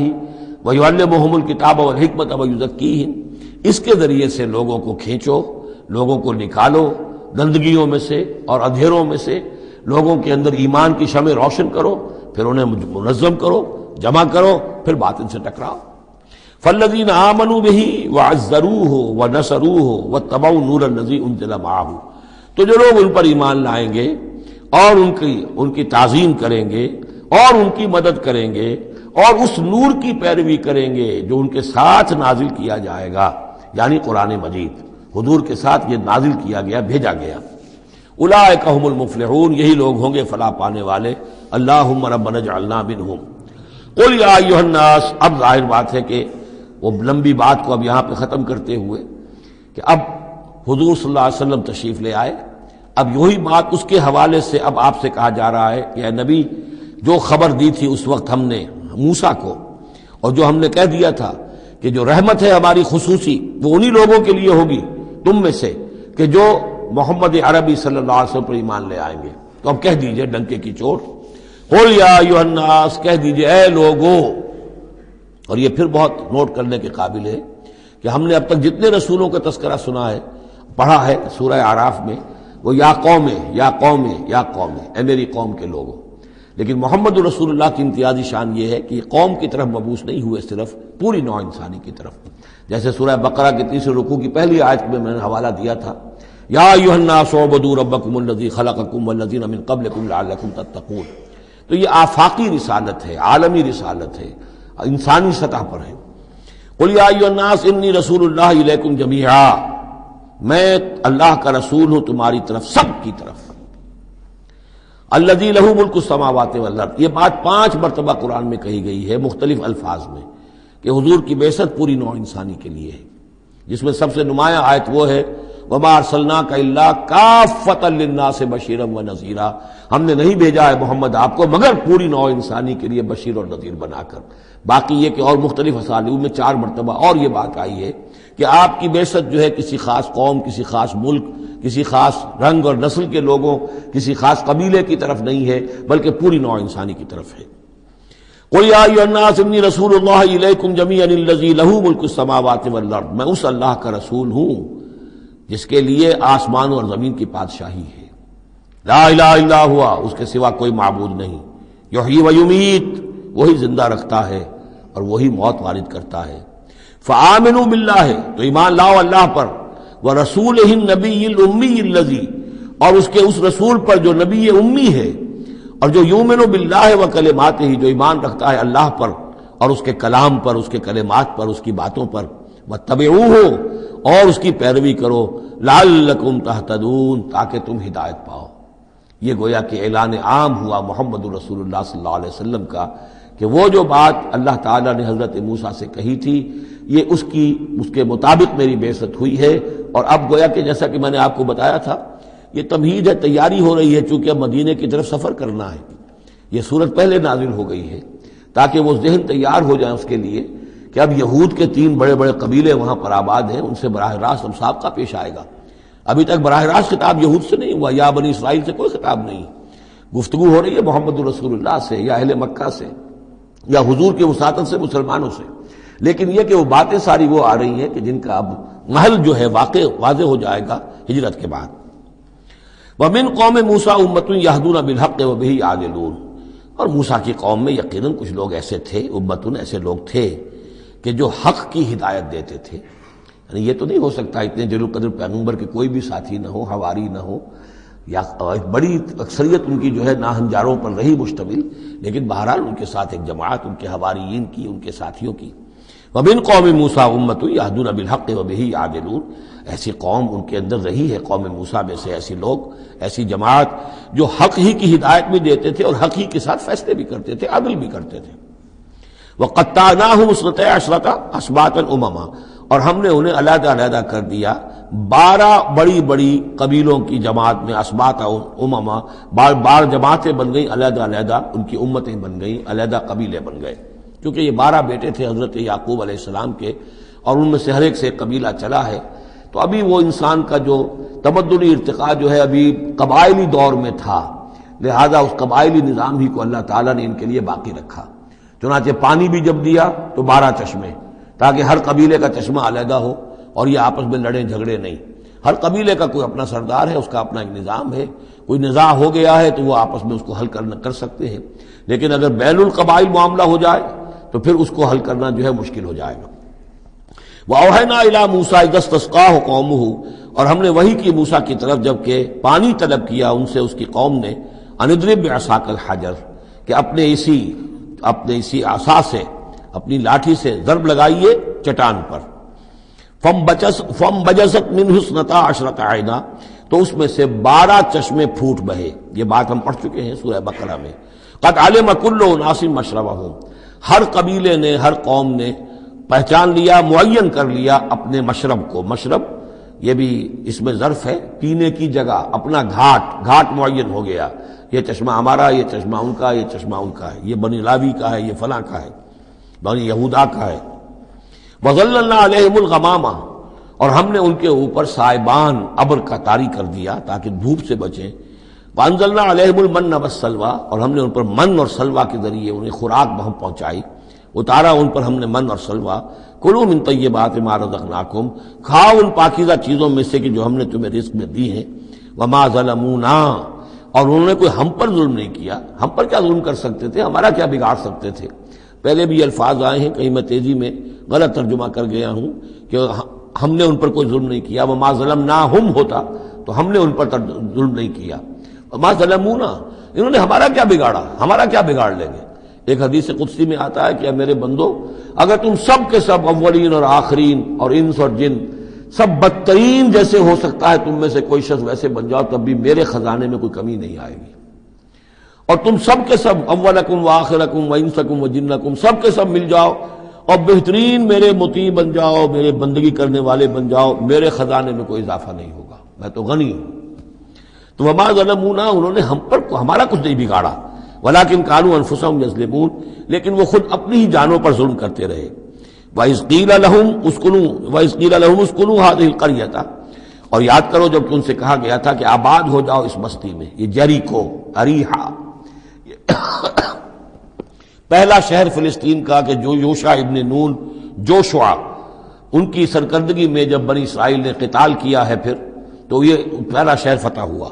ویعلمہم الکتاب والحکمۃ ویزکیہم، اس کے ذریعے سے لوگوں کو کھینچو، لوگوں کو نکالو گندگیوں میں سے اور اندھیروں میں سے، لوگوں کے اندر ایمان کی شمع روشن کرو، پھر انہیں منظم کرو، جمع کرو، پھر باطن سے ٹکراؤ۔ فالذین آمنوا بہ وعزروہ ونصروہ واتبعوا النور الذی انزل معہ، تو جو لوگ ان پر ایمان لائیں گے اور ان کی ان کی تعظیم کریں گے اور ان کی مدد کریں گے اور اس نور کی پیروی کریں گے جو ان کے ساتھ نازل کیا جائے گا، یعنی قرآن مجید حضور کے ساتھ یہ نازل کیا گیا، بھیجا گیا۔ اولئک ھم المفلحون، یہی لوگ ہوں گے فلاح پانے والے۔ اللہم ربنا اجعلنا منہم۔ قل یا ایھا الناس، اب ظاہر بات ہے کہ وہ لمبی بات کو اب یہاں پہ ختم کرتے ہوئے کہ اب حضور صلی اللہ علیہ وسلم تشریف لے آئے، اب وہی بات اس کے حوالے سے اب آپ سے کہا جا رہا ہے کہ اے نبی، جو خبر دی تھی اس وقت ہم نے موسیٰ کو، اور جو ہم نے کہہ دیا تھا کہ جو رحمت ہے ہماری خصوصی وہ انہی لوگوں کے لیے ہوگی تم میں سے کہ جو محمد عربی صلی اللہ علیہ وسلم پر ایمان لے آئیں گے۔ تو اب کہہ دیجئے ڈنکے کی چوٹ، قل یا ایھا الناس، کہہ دیجئے اے لوگو۔ اور یہ پھر بہت نوٹ کرنے کے قابل ہے کہ ہم نے اب تک جتنے رسولوں کا تذکرہ سنا ہے، پڑھا ہے سورہ اعراف میں، وہ یا قوم یا قوم یا قوم، اے میری قوم کے لوگوں۔ لیکن محمد رسول اللہ کی امتیازی شان یہ ہے کہ یہ قوم کی طرف مبعوث نہیں ہوئے، صرف پوری نوع انسانی کی طرف۔ جیسے سورہ بقرہ کے تیسرے رکوع کی پہلی آیت میں میں نے حوالہ دیا تھا، یا ایھا الناس اعبدوا ربکم الذی خلقکم والذین من قبلکم لعلکم تتقون۔ تو یہ آفاقی رسالت ہے، عالمی رسالت ہے، انسانی سطح پر ہے۔ قل یا ایھا الناس انی رسول اللہ الیکم جمیعا، میں اللہ کا رسول ہوں تمہاری طرف، سب کی طرف۔ الذی لہ ملک السماوات والارض، یہ بات پانچ مرتبہ قرآن میں کہی گئی ہے مختلف الفاظ میں کہ حضور کی بعثت پوری نوع انسانی کے لیے ہے، جس میں سب سے نمایاں آیت وہ ہے وما ارسلناک الا کافۃ للناس بشیرا ونذیرا، ہم نے نہیں بھیجا ہے محمد آپ کو مگر پوری نوع انسانی کے لیے بشیر اور نذیر بنا کر۔ باقی یہ کہ اور مختلف اسالیب میں چار مرتبہ اور یہ بات آئی ہے کہ آپ کی بعثت جو ہے کسی خاص قوم، کسی خاص ملک، کسی خاص رنگ اور نسل کے لوگوں، کسی خاص قبیلے کی طرف نہیں ہے، بلکہ پوری نوع انسانی کی طرف ہے۔ قل یا ایھا الناس انی رسول اللہ الیکم جمیعا الذی لہ ملک السماوات والارض، میں اس اللہ کا رسول ہوں جس کے لیے آسمان اور زمین کی بادشاہی ہے۔ لا الہ الا ہوا، اس کے سوا کوئی معبود نہیں۔ یحیی و یمیت، وہی زندہ رکھتا ہے اور وہی موت وارد کرتا ہے۔ فآمنوا باللہ، تو ایمان لاؤ اللہ پر، ورسولہ النبی الامی الذی، اور اس کے اس رسول پر جو نبی امی ہے، اور جو یؤمن باللہ وکلماتہ، جو ایمان رکھتا ہے اللہ پر اور اس کے کلام پر، اس کے کلمات پر، اس کی باتوں پر۔ واتبعوہ، اور اس کی پیروی کرو، لعلکم تہتدون، تاکہ تم ہدایت پاؤ۔ یہ گویا کہ اعلان عام ہوا محمد رسول اللہ صلی اللہ علیہ وسلم کا کہ وہ جو بات اللہ تعالیٰ نے حضرت موسیٰ سے کہی تھی، یہ اس کی اس کے مطابق میری بعثت ہوئی ہے۔ اور اب گویا کہ جیسا کہ میں نے آپ کو بتایا تھا، یہ تمہید ہے، تیاری ہو رہی ہے، چونکہ اب مدینے کی طرف سفر کرنا ہے۔ یہ صورت پہلے نازل ہو گئی ہے تاکہ وہ ذہن تیار ہو جائے اس کے لیے کہ اب یہود کے تین بڑے بڑے قبیلے وہاں پر آباد ہیں، ان سے براہ راست اب سابقہ پیش آئے گا۔ ابھی تک براہ راست خطاب یہود سے نہیں ہوا، یا بنی اسرائیل سے کوئی خطاب نہیں، گفتگو ہو رہی ہے محمد رسول اللہ سے یا اہل مکہ سے یا حضور کی وساطت سے مسلمانوں سے۔ لیکن یہ کہ وہ باتیں ساری وہ آ رہی ہیں کہ جن کا اب محل جو ہے واقع واضح ہو جائے گا ہجرت کے بعد۔ وَمِن قوم موسیٰ أُمَّةٌ يَهْدُونَ بِالْحَقِّ وَبِهِ يَعْدِلُونَ، اور موسیٰ کی قوم میں یقیناً کچھ لوگ ایسے تھے، امتن ایسے لوگ تھے کہ جو حق کی ہدایت دیتے تھے۔ یعنی یہ تو نہیں ہو سکتا اتنے جلیل القدر پیغمبر کے کوئی بھی ساتھی نہ ہو، حواری نہ ہو، یا ایک بڑی اکثریت ان کی جو ہے ناہنجاروں پر رہی مشتمل، لیکن بہرحال ان کے ساتھ ایک جماعت ان کے حواریین کی، ان کے ساتھیوں کی۔ وَمِن قوم موسیٰ أُمَّةٌ يَهْدُونَ بِالْحَقِّ وَبِهِ يَعْدِلُونَ، ایسی قوم ان کے اندر رہی ہے، قوم موسیٰ میں سے ایسی لوگ، ایسی جماعت جو حق ہی کی ہدایت بھی دیتے تھے اور حق ہی کے ساتھ فیصلے بھی کرتے تھے، عدل بھی کرتے تھے۔ وَقَطَّعْنَاهُمْ اثْنَتَيْ عَشْرَةَ أَسْبَاطًا أُمَمًا، اور ہم نے انہیں علیحدہ علیحدہ کر دیا بارہ بڑی بڑی قبیلوں کی جماعت میں، اسباط امما، بار بار جماعتیں بن گئیں، علیحدہ علیحدہ ان کی امتیں بن گئیں، علیحدہ قبیلے بن گئے، کیونکہ یہ بارہ بیٹے تھے حضرت یعقوب علیہ السلام کے، اور ان میں سے ہر ایک سے قبیلہ چلا ہے۔ تو ابھی وہ انسان کا جو تمدنی ارتقاء جو ہے ابھی قبائلی دور میں تھا، لہذا اس قبائلی نظام ہی کو اللہ تعالیٰ نے ان کے لیے باقی رکھا۔ چنانچہ پانی بھی جب دیا تو بارہ چشمے، تاکہ ہر قبیلے کا چشمہ علیحدہ ہو اور یہ آپس میں لڑیں جھگڑے نہیں۔ ہر قبیلے کا کوئی اپنا سردار ہے، اس کا اپنا ایک نظام ہے، کوئی نزاع ہو گیا ہے تو وہ آپس میں اس کو حل کرنا کر سکتے ہیں، لیکن اگر بین القبائل معاملہ ہو جائے تو پھر اس کو حل کرنا جو ہے مشکل ہو جائے گا۔ وَأَوْحَيْنَا إِلَىٰ مُوسَىٰ إِذِ اسْتَسْقَاهُ قَوْمُهُ، اور ہم نے وحی کی موسیٰ کی طرف جب کہ پانی طلب کیا ان سے اس کی قوم نے، أَنِ اضْرِب بِعَصَاكَ الْحَجَرَ، کہ اپنے اسی اپنے اسی عصا سے، اپنی لاٹھی سے ضرب لگائیے چٹان پر۔ فَانْبَجَسَتْ مِنْهُ اثْنَتَا عَشْرَةَ عَيْنًا، تو اس میں سے بارہ چشمے پھوٹ بہے۔ یہ بات ہم پڑھ چکے ہیں سورہ بقرہ میں۔ قَدْ عَلِمَ كُلُّ أُنَاسٍ مَشْرَبَهُمْ، ہر قبیلے نے، ہر قوم نے پہچان لیا، معین کر لیا اپنے مشرب کو۔ مشرب یہ بھی اس میں ظرف ہے، پینے کی جگہ، اپنا گھاٹ، گھاٹ معین ہو گیا، یہ چشمہ ہمارا، یہ چشمہ ان کا، یہ چشمہ ان کا ہے، یہ بنی لاوی کا ہے، یہ فلاں کا ہے، بنی یہودا کا ہے۔ وَظَلَّلْنَا عَلَيْهِمُ الْغَمَامَ، اور ہم نے ان کے اوپر سائبان ابر کا طاری کر دیا تاکہ دھوپ سے بچیں. وانزلنا علیہم المن والسلوی، اور ہم نے ان پر من اور سلوہ کے ذریعے انہیں خوراک بہم پہنچائی. اتارا ان پر ہم نے من اور سلوہ. کلوا من طیبات ما رزقناکم، کھاؤ ان پاکیزہ چیزوں میں سے کہ جو ہم نے تمہیں رزق میں دی ہیں. وما ظلمونا، اور انہوں نے کوئی ہم پر ظلم نہیں کیا. ہم پر کیا ظلم کر سکتے تھے، ہمارا کیا بگاڑ سکتے تھے. پہلے بھی یہ الفاظ آئے ہیں، کہیں میں تیزی میں غلط ترجمہ کر گیا ہوں کہ ہم نے ان پر کوئی ظلم نہیں کیا. وما ظلمناہم ہوتا تو ہم نے ان پر ظلم نہیں کیا. وما ظلمونا، انہوں نے ہمارا کیا بگاڑا، ہمارا کیا بگاڑ لیں گے. ایک حدیث قدسی میں آتا ہے کہ اے میرے بندو، اگر تم سب کے سب اولین اور آخرین اور انس اور جن سب بدترین جیسے ہو سکتا ہے تم میں سے کوئی شخص ویسے بن جاؤ تب بھی میرے خزانے میں کوئی کمی نہیں آئے گی. اور تم سب کے سب اولکم و آخرکم و انسکم و جنکم سب کے سب مل جاؤ اور بہترین میرے مطیع بن جاؤ، میرے بندگی کرنے والے بن جاؤ، میرے خزانے میں کوئی اضافہ نہیں ہوگا، میں تو غنی ہوں. تو وما ظلمونا، انہوں نے ہم پر ہمارا کچھ نہیں بگاڑا. ولکن کانوا انفسهم یظلمون، لیکن وہ خود اپنی ہی جانوں پر ظلم کرتے رہے. وَإِذْ قِيلَ لَهُمْ اسْكُنُوا وَإِذْ قِيلَ لَهُمْ اسْكُنُوا هَٰذِهِ الْقَرْيَةَ، اور یاد کرو جب ان سے کہا گیا تھا کہ آباد ہو جاؤ اس بستی میں. یہ جریکو، اریحا، پہلا شہر فلسطین کا کہ جو یوشع ابن نون جوشوا ان کی سرکردگی میں جب بنی اسرائیل نے قتال کیا ہے پھر تو یہ پہلا شہر فتح ہوا.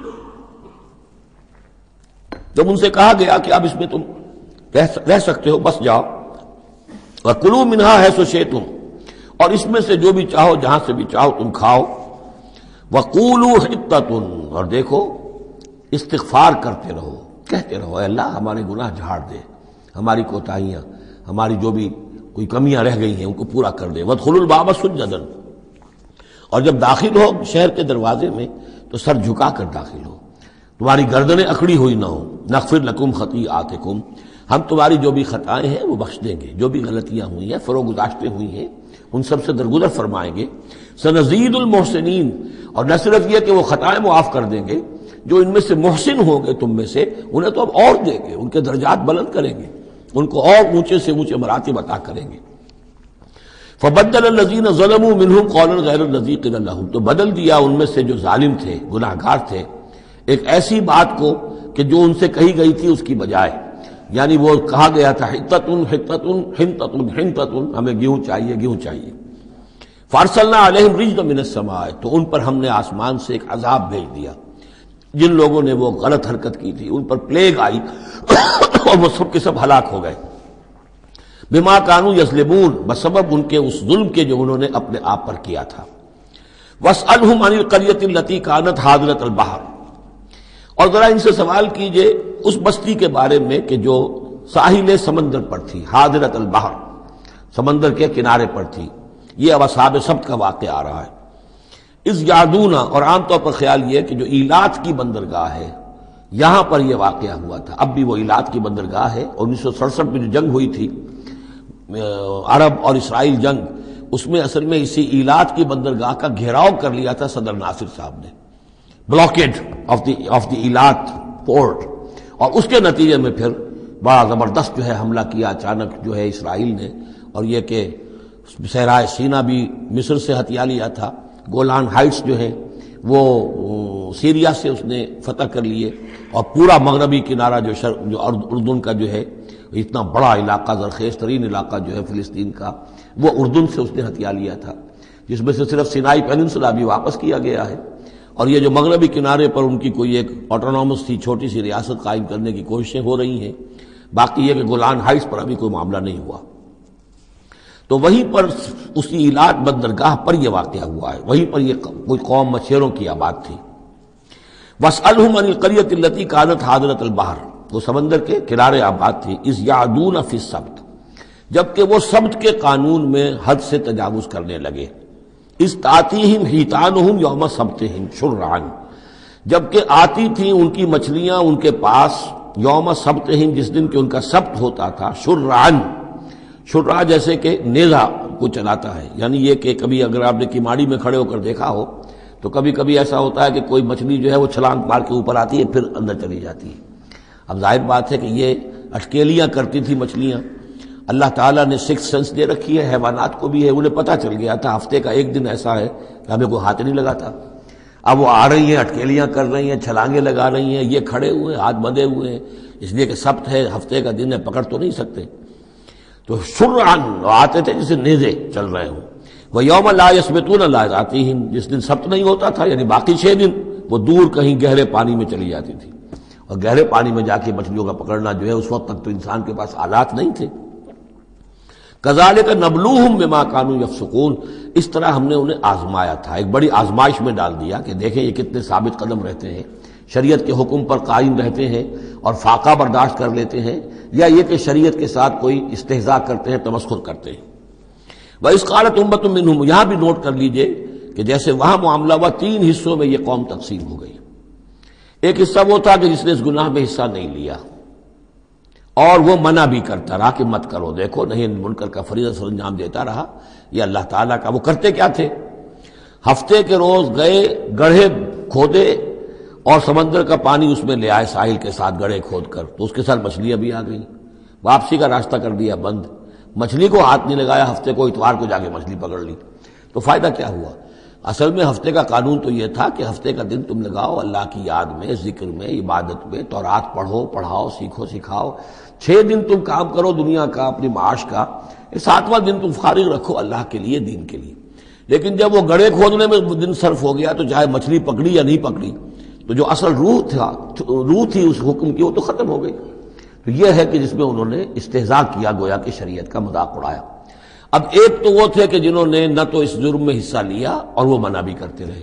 جب ان سے کہا گیا کہ اب اس میں تم رہ سکتے ہو، بس جاؤ. وَكُلُوا مِنْهَا حَيْثُ شِئْتُمْ، اور اس میں سے جو بھی چاہو جہاں سے بھی چاہو تم کھاؤ. وَقُولُوا حِطَّةٌ، اور دیکھو استغفار کرتے رہو، کہتے رہو اے اللہ ہمارے گناہ جھاڑ دے، ہماری کوتاہیاں، ہماری جو بھی کوئی کمیاں رہ گئی ہیں ان کو پورا کر دے. وَادْخُلُوا الْبَابَ سُجَّدًا، اور جب داخل ہو شہر کے دروازے میں تو سر جھکا کر داخل ہو، تمہاری گردنیں اکڑی ہوئی نہ ہو. نغفر لکم خطیئاتکم، ہم تمہاری جو بھی خطائیں ہیں وہ بخش دیں گے، جو بھی غلطیاں ہوئی ہیں فروغ گزاشتیں ہوئی ہیں ان سب سے درگزر فرمائیں گے. سنزید المحسنین، اور نہ صرف یہ کہ وہ خطائیں معاف کر دیں گے، جو ان میں سے محسن ہوں گے تم میں سے انہیں تو اب اور دیں گے، ان کے درجات بلند کریں گے، ان کو اور اونچے سے اونچے مراتب عطا کریں گے. فبدل الذین ظلموا منہم قولا غیر الذی قیل لہم، تو بدل دیا ان میں سے جو ظالم تھے، گناہ گار تھے، ایک ایسی بات کو کہ جو ان سے کہی گئی تھی اس کی بجائے. یعنی وہ کہا گیا تھا حطتن حطتن حنطتن حنطتن، ہمیں گیہوں چاہیے گیہوں چاہیے. فارسلنا علیہم رجزا من السماء، تو ان پر ہم نے آسمان سے ایک عذاب بھیج دیا. جن لوگوں نے وہ غلط حرکت کی تھی ان پر پلیگ آئی اور وہ سب کے سب ہلاک ہو گئے. بما کانوا یظلمون، بسبب ان کے اس ظلم کے جو انہوں نے اپنے آپ پر کیا تھا. واسألہم عن القریۃ التی کانت حاضرۃ البحر، اور ذرا ان سے سوال کیجئے اس بستی کے بارے میں کہ جو ساحل سمندر پر تھی، حاضرۃ البحر، سمندر کے کنارے پر تھی. یہ اب اصحاب سبت کا واقعہ آ رہا ہے. اس یادونا، اور عام طور پر خیال یہ کہ جو ایلات کی بندرگاہ ہے یہاں پر یہ واقعہ ہوا تھا. اب بھی وہ ایلات کی بندرگاہ ہے. انیس سو سڑسٹھ میں جو جنگ ہوئی تھی عرب اور اسرائیل جنگ، اس میں اصل میں اسی ایلات کی بندرگاہ کا گھیراؤ کر لیا تھا صدر ناصر صاحب نے، blockade of the of the Eilat port, اور اس کے نتیجے میں پھر بڑا زبردست جو ہے حملہ کیا اچانک جو ہے اسرائیل نے. اور یہ کہ صحرائے سینا بھی مصر سے ہتھیا لیا تھا، گولان ہائٹس جو ہیں وہ سیریا سے اس نے فتح کر لیے، اور پورا مغربی کنارہ جو شرق جو اردن کا جو ہے اتنا بڑا علاقہ، زرخیز ترین علاقہ جو ہے فلسطین کا، وہ اردن سے اس نے ہتھیا لیا تھا، جس میں سے صرف سینائی پیننسولا بھی واپس کیا گیا ہے. اور یہ جو مغربی کنارے پر ان کی کوئی ایک آٹونومس تھی چھوٹی سی ریاست قائم کرنے کی کوششیں ہو رہی ہیں. باقی یہ کہ گولان ہائٹس پر ابھی کوئی معاملہ نہیں ہوا. تو وہیں پر اسی ایلات بندرگاہ پر یہ واقعہ ہوا ہے، وہیں پر یہ کوئی قوم مچھیروں کی آباد تھی. واسألہم عن القریۃ التی کانت حاضرۃ البحر، وہ سمندر کے کنارے آباد تھی. اذ یعدون فی السبت، جبکہ وہ سبت کے قانون میں حد سے تجاوز کرنے لگے. اذ تأتیہم حیتانہم یوم سبتہم شرعا، جبکہ آتی تھیں ان کی مچھلیاں ان کے پاس یوم سبتہم، جس دن کہ ان کا سبت ہوتا تھا. شرعا، شرع جیسے کہ نیزہ کو چلاتا ہے، یعنی یہ کہ کبھی اگر آپ نے کماڑی میں کھڑے ہو کر دیکھا ہو تو کبھی کبھی ایسا ہوتا ہے کہ کوئی مچھلی جو ہے وہ چھلانگ مار کے اوپر آتی ہے پھر اندر چلی جاتی ہے. اب ظاہر بات ہے کہ یہ اٹکیلیاں کرتی تھی مچھلیاں، اللہ تعالیٰ نے سکس سینس دے رکھی ہے، حیوانات کو بھی ہے، انہیں پتہ چل گیا تھا ہفتے کا ایک دن ایسا ہے کہ ہمیں کوئی ہاتھ نہیں لگاتا. اب وہ آ رہی ہیں، اٹکیلیاں کر رہی ہیں، چھلانگیں لگا رہی ہیں، یہ کھڑے ہوئے ہیں، ہاتھ بندھے ہوئے ہیں، اس لیے کہ سبت ہے، ہفتے کا دن ہے، پکڑ تو نہیں سکتے. تو شرعاً آتے تھے جسے نیزے چل رہے ہوں. وہ یوم لا یسبتون لا یاتیہم، جس دن سبت نہیں ہوتا تھا یعنی باقی چھ دن وہ دور کہیں گہرے پانی میں چلی جاتی تھی، اور گہرے پانی میں جا کے مچھلیوں کا پکڑنا جو ہے اس وقت تک تو انسان کے پاس آلات نہیں تھے. کذالک نبلوہم بما کانوا یفسقون، اس طرح ہم نے انہیں آزمایا تھا، ایک بڑی آزمائش میں ڈال دیا کہ دیکھیں یہ کتنے ثابت قدم رہتے ہیں، شریعت کے حکم پر قائم رہتے ہیں اور فاقہ برداشت کر لیتے ہیں، یا یہ کہ شریعت کے ساتھ کوئی استہزاء کرتے ہیں، تمسخر کرتے ہیں. وَإِذْ قَالَتْ أُمَّةٌ مِّنْهُمْ، یہاں بھی نوٹ کر لیجئے کہ جیسے وہاں معاملہ ہوا تین حصوں میں یہ قوم تقسیم ہو گئی. ایک حصہ وہ تھا کہ جس نے اس گناہ میں حصہ نہیں لیا اور وہ منع بھی کرتا رہا کہ مت کرو، دیکھو نہیں منکر کا فریضہ سر انجام دیتا رہا. یہ اللہ تعالیٰ کا، وہ کرتے کیا تھے؟ ہفتے کے روز گئے، گڑھے کھودے اور سمندر کا پانی اس میں لے آئے ساحل کے ساتھ گڑھے کھود کر، تو اس کے ساتھ مچھلیاں بھی آ گئیں. واپسی کا راستہ کر دیا بند، مچھلی کو ہاتھ نہیں لگایا، ہفتے کو اتوار کو جا کے مچھلی پکڑ لی. تو فائدہ کیا ہوا؟ اصل میں ہفتے کا قانون تو یہ تھا کہ ہفتے کا دن تم لگاؤ اللہ کی یاد میں، ذکر میں، عبادت میں، تورات پڑھو، پڑھاؤ، سیکھو، سکھاؤ. چھ دن تم کام کرو دنیا کا، اپنی معاش کا، ساتواں دن تم فارغ رکھو اللہ کے لیے، دین کے لیے. لیکن جب وہ گڑھے کھودنے میں دن صرف ہو گیا تو چاہے مچھلی پکڑی یا نہیں پکڑی، تو جو اصل روح تھا روح تھی اس حکم کی وہ تو ختم ہو گئی. تو یہ ہے کہ جس میں انہوں نے استہزاء کیا، گویا کہ شریعت کا مذاق اڑایا. اب ایک تو وہ تھے کہ جنہوں نے نہ تو اس جرم میں حصہ لیا اور وہ منع بھی کرتے رہے.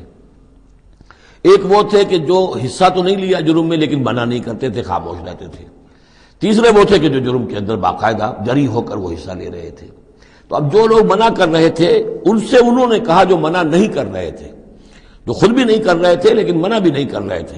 ایک وہ تھے کہ جو حصہ تو نہیں لیا جرم میں لیکن منع نہیں کرتے تھے، خاموش رہتے تھے. تیسرے وہ تھے کہ جو جرم کے اندر باقاعدہ جری ہو کر وہ حصہ لے رہے تھے. تو اب جو لوگ منع کر رہے تھے ان سے انہوں نے کہا جو منع نہیں کر رہے تھے، جو خود بھی نہیں کر رہے تھے لیکن منع بھی نہیں کر رہے تھے.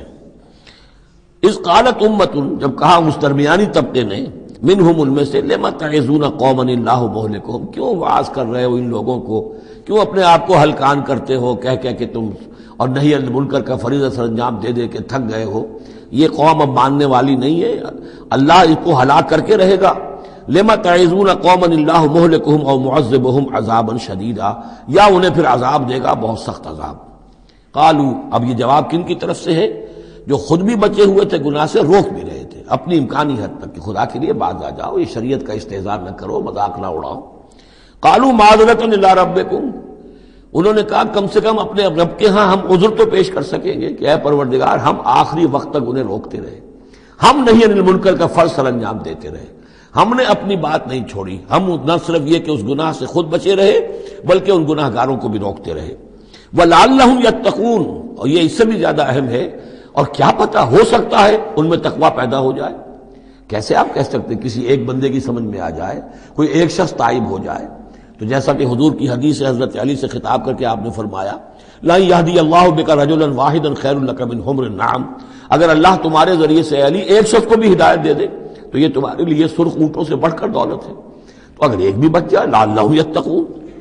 اس قالت امت، جب کہا اس درمیانی طبقے نے، منہم ان میں سے، لما تعظون قوما اللہ مہلکہم، کیوں واعظ کر رہے ہو ان لوگوں کو، کیوں اپنے آپ کو ہلکان کرتے ہو کہہ کہہ کہ تم اور نہی عن المنکر کا فریضہ سر انجام دے دے کے تھک گئے ہو. یہ قوم اب ماننے والی نہیں ہے، اللہ اس کو ہلاک کر کے رہے گا. لما تعظون قوما اللہ مہلکہم او معذبہم عذابا شدیدا، یا انہیں پھر عذاب دے گا بہت سخت عذاب. قالوا، اب یہ جواب کن کی طرف سے ہے؟ جو خود بھی بچے ہوئے تھے گناہ سے، روک بھی رہے تھے اپنی امکانی حد تک کہ خدا کے لیے باز آ جاؤ، یہ شریعت کا استہزاء نہ کرو، مذاق نہ اڑاؤ. قالوا معذرۃ الی ربکم، انہوں نے کہا کم سے کم اپنے رب کے ہاں ہم عذر تو پیش کر سکیں گے کہ اے پروردگار ہم آخری وقت تک انہیں روکتے رہے، ہم نہیں عن المنکر کا فرض سر انجام دیتے رہے، ہم نے اپنی بات نہیں چھوڑی. ہم نہ صرف یہ کہ اس گناہ سے خود بچے رہے بلکہ ان گناہ گاروں کو بھی روکتے رہے. وَلَعَلَّهُمْ يَتَّقُونَ، اور یہ اس سے بھی زیادہ اہم ہے، اور کیا پتہ ہو سکتا ہے ان میں تقویٰ پیدا ہو جائے. کیسے آپ کہہ سکتے کسی ایک بندے کی سمجھ میں آ جائے، کوئی ایک شخص تائب ہو جائے؟ تو جیسا کہ حضور کی حدیث حضرت علی سے خطاب کر کے آپ نے فرمایا، لا یہدی اللہ بک رجلا واحدا خیر لک من حمر النعم، اگر اللہ تمہارے ذریعے سے علی ایک شخص کو بھی ہدایت دے دے تو یہ تمہارے لیے سرخ اونٹوں سے بڑھ کر دولت ہے. تو اگر ایک بھی بچ جائے، لعلہم یتقون.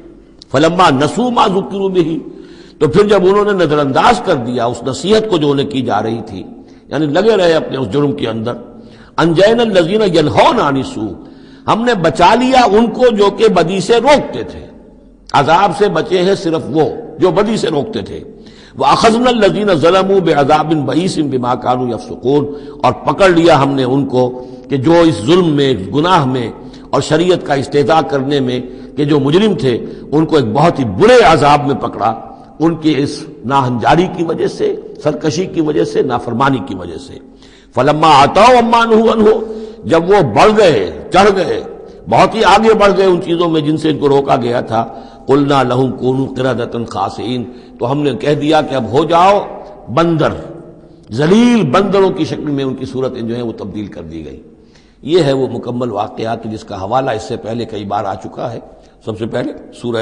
فلما نسوا ما ذکروا بہ، تو پھر جب انہوں نے نظر انداز کر دیا اس نصیحت کو جو انہیں کی جا رہی تھی، یعنی لگے رہے اپنے اس جرم کے اندر، انجینا الذین ینہون عن السوء، ہم نے بچا لیا ان کو جو کہ بدی سے روکتے تھے. عذاب سے بچے ہیں صرف وہ جو بدی سے روکتے تھے. وَأَخَذْنَا الَّذِينَ ظَلَمُوا بِعَذَابٍ بَئِيسٍ بِمَا كَانُوا يَفْسُقُونَ، اور پکڑ لیا ہم نے ان کو کہ جو اس ظلم میں، گناہ میں اور شریعت کا استہزاء کرنے میں کہ جو مجرم تھے ان کو ایک بہت ہی برے عذاب میں پکڑا، ان کی اس ناہنجاری کی وجہ سے، سرکشی کی وجہ سے، نافرمانی کی وجہ سے. فلما عتوا عما نہوا عنہ، جب وہ بڑھ گئے، چڑھ گئے، بہت ہی آگے بڑھ گئے ان چیزوں میں جن سے ان کو روکا گیا تھا، قلنا لہم کونوا قردۃ خاسئین، تو ہم نے کہہ دیا کہ اب ہو جاؤ بندر، ذلیل بندروں کی شکل میں ان کی صورتیں جو ہیں وہ تبدیل کر دی گئی. یہ ہے وہ مکمل واقعات جس کا حوالہ اس سے پہلے کئی بار آ چکا ہے. سب سے پہلے سورہ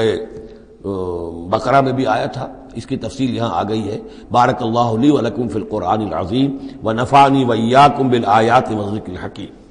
بقرہ میں بھی آیا تھا، اس کی تفصیل یہاں آ گئی ہے. بارک اللہ لی و لکم فی القرآن العظیم ونفعنی وإیاکم بالآیات والذکر الحکیم.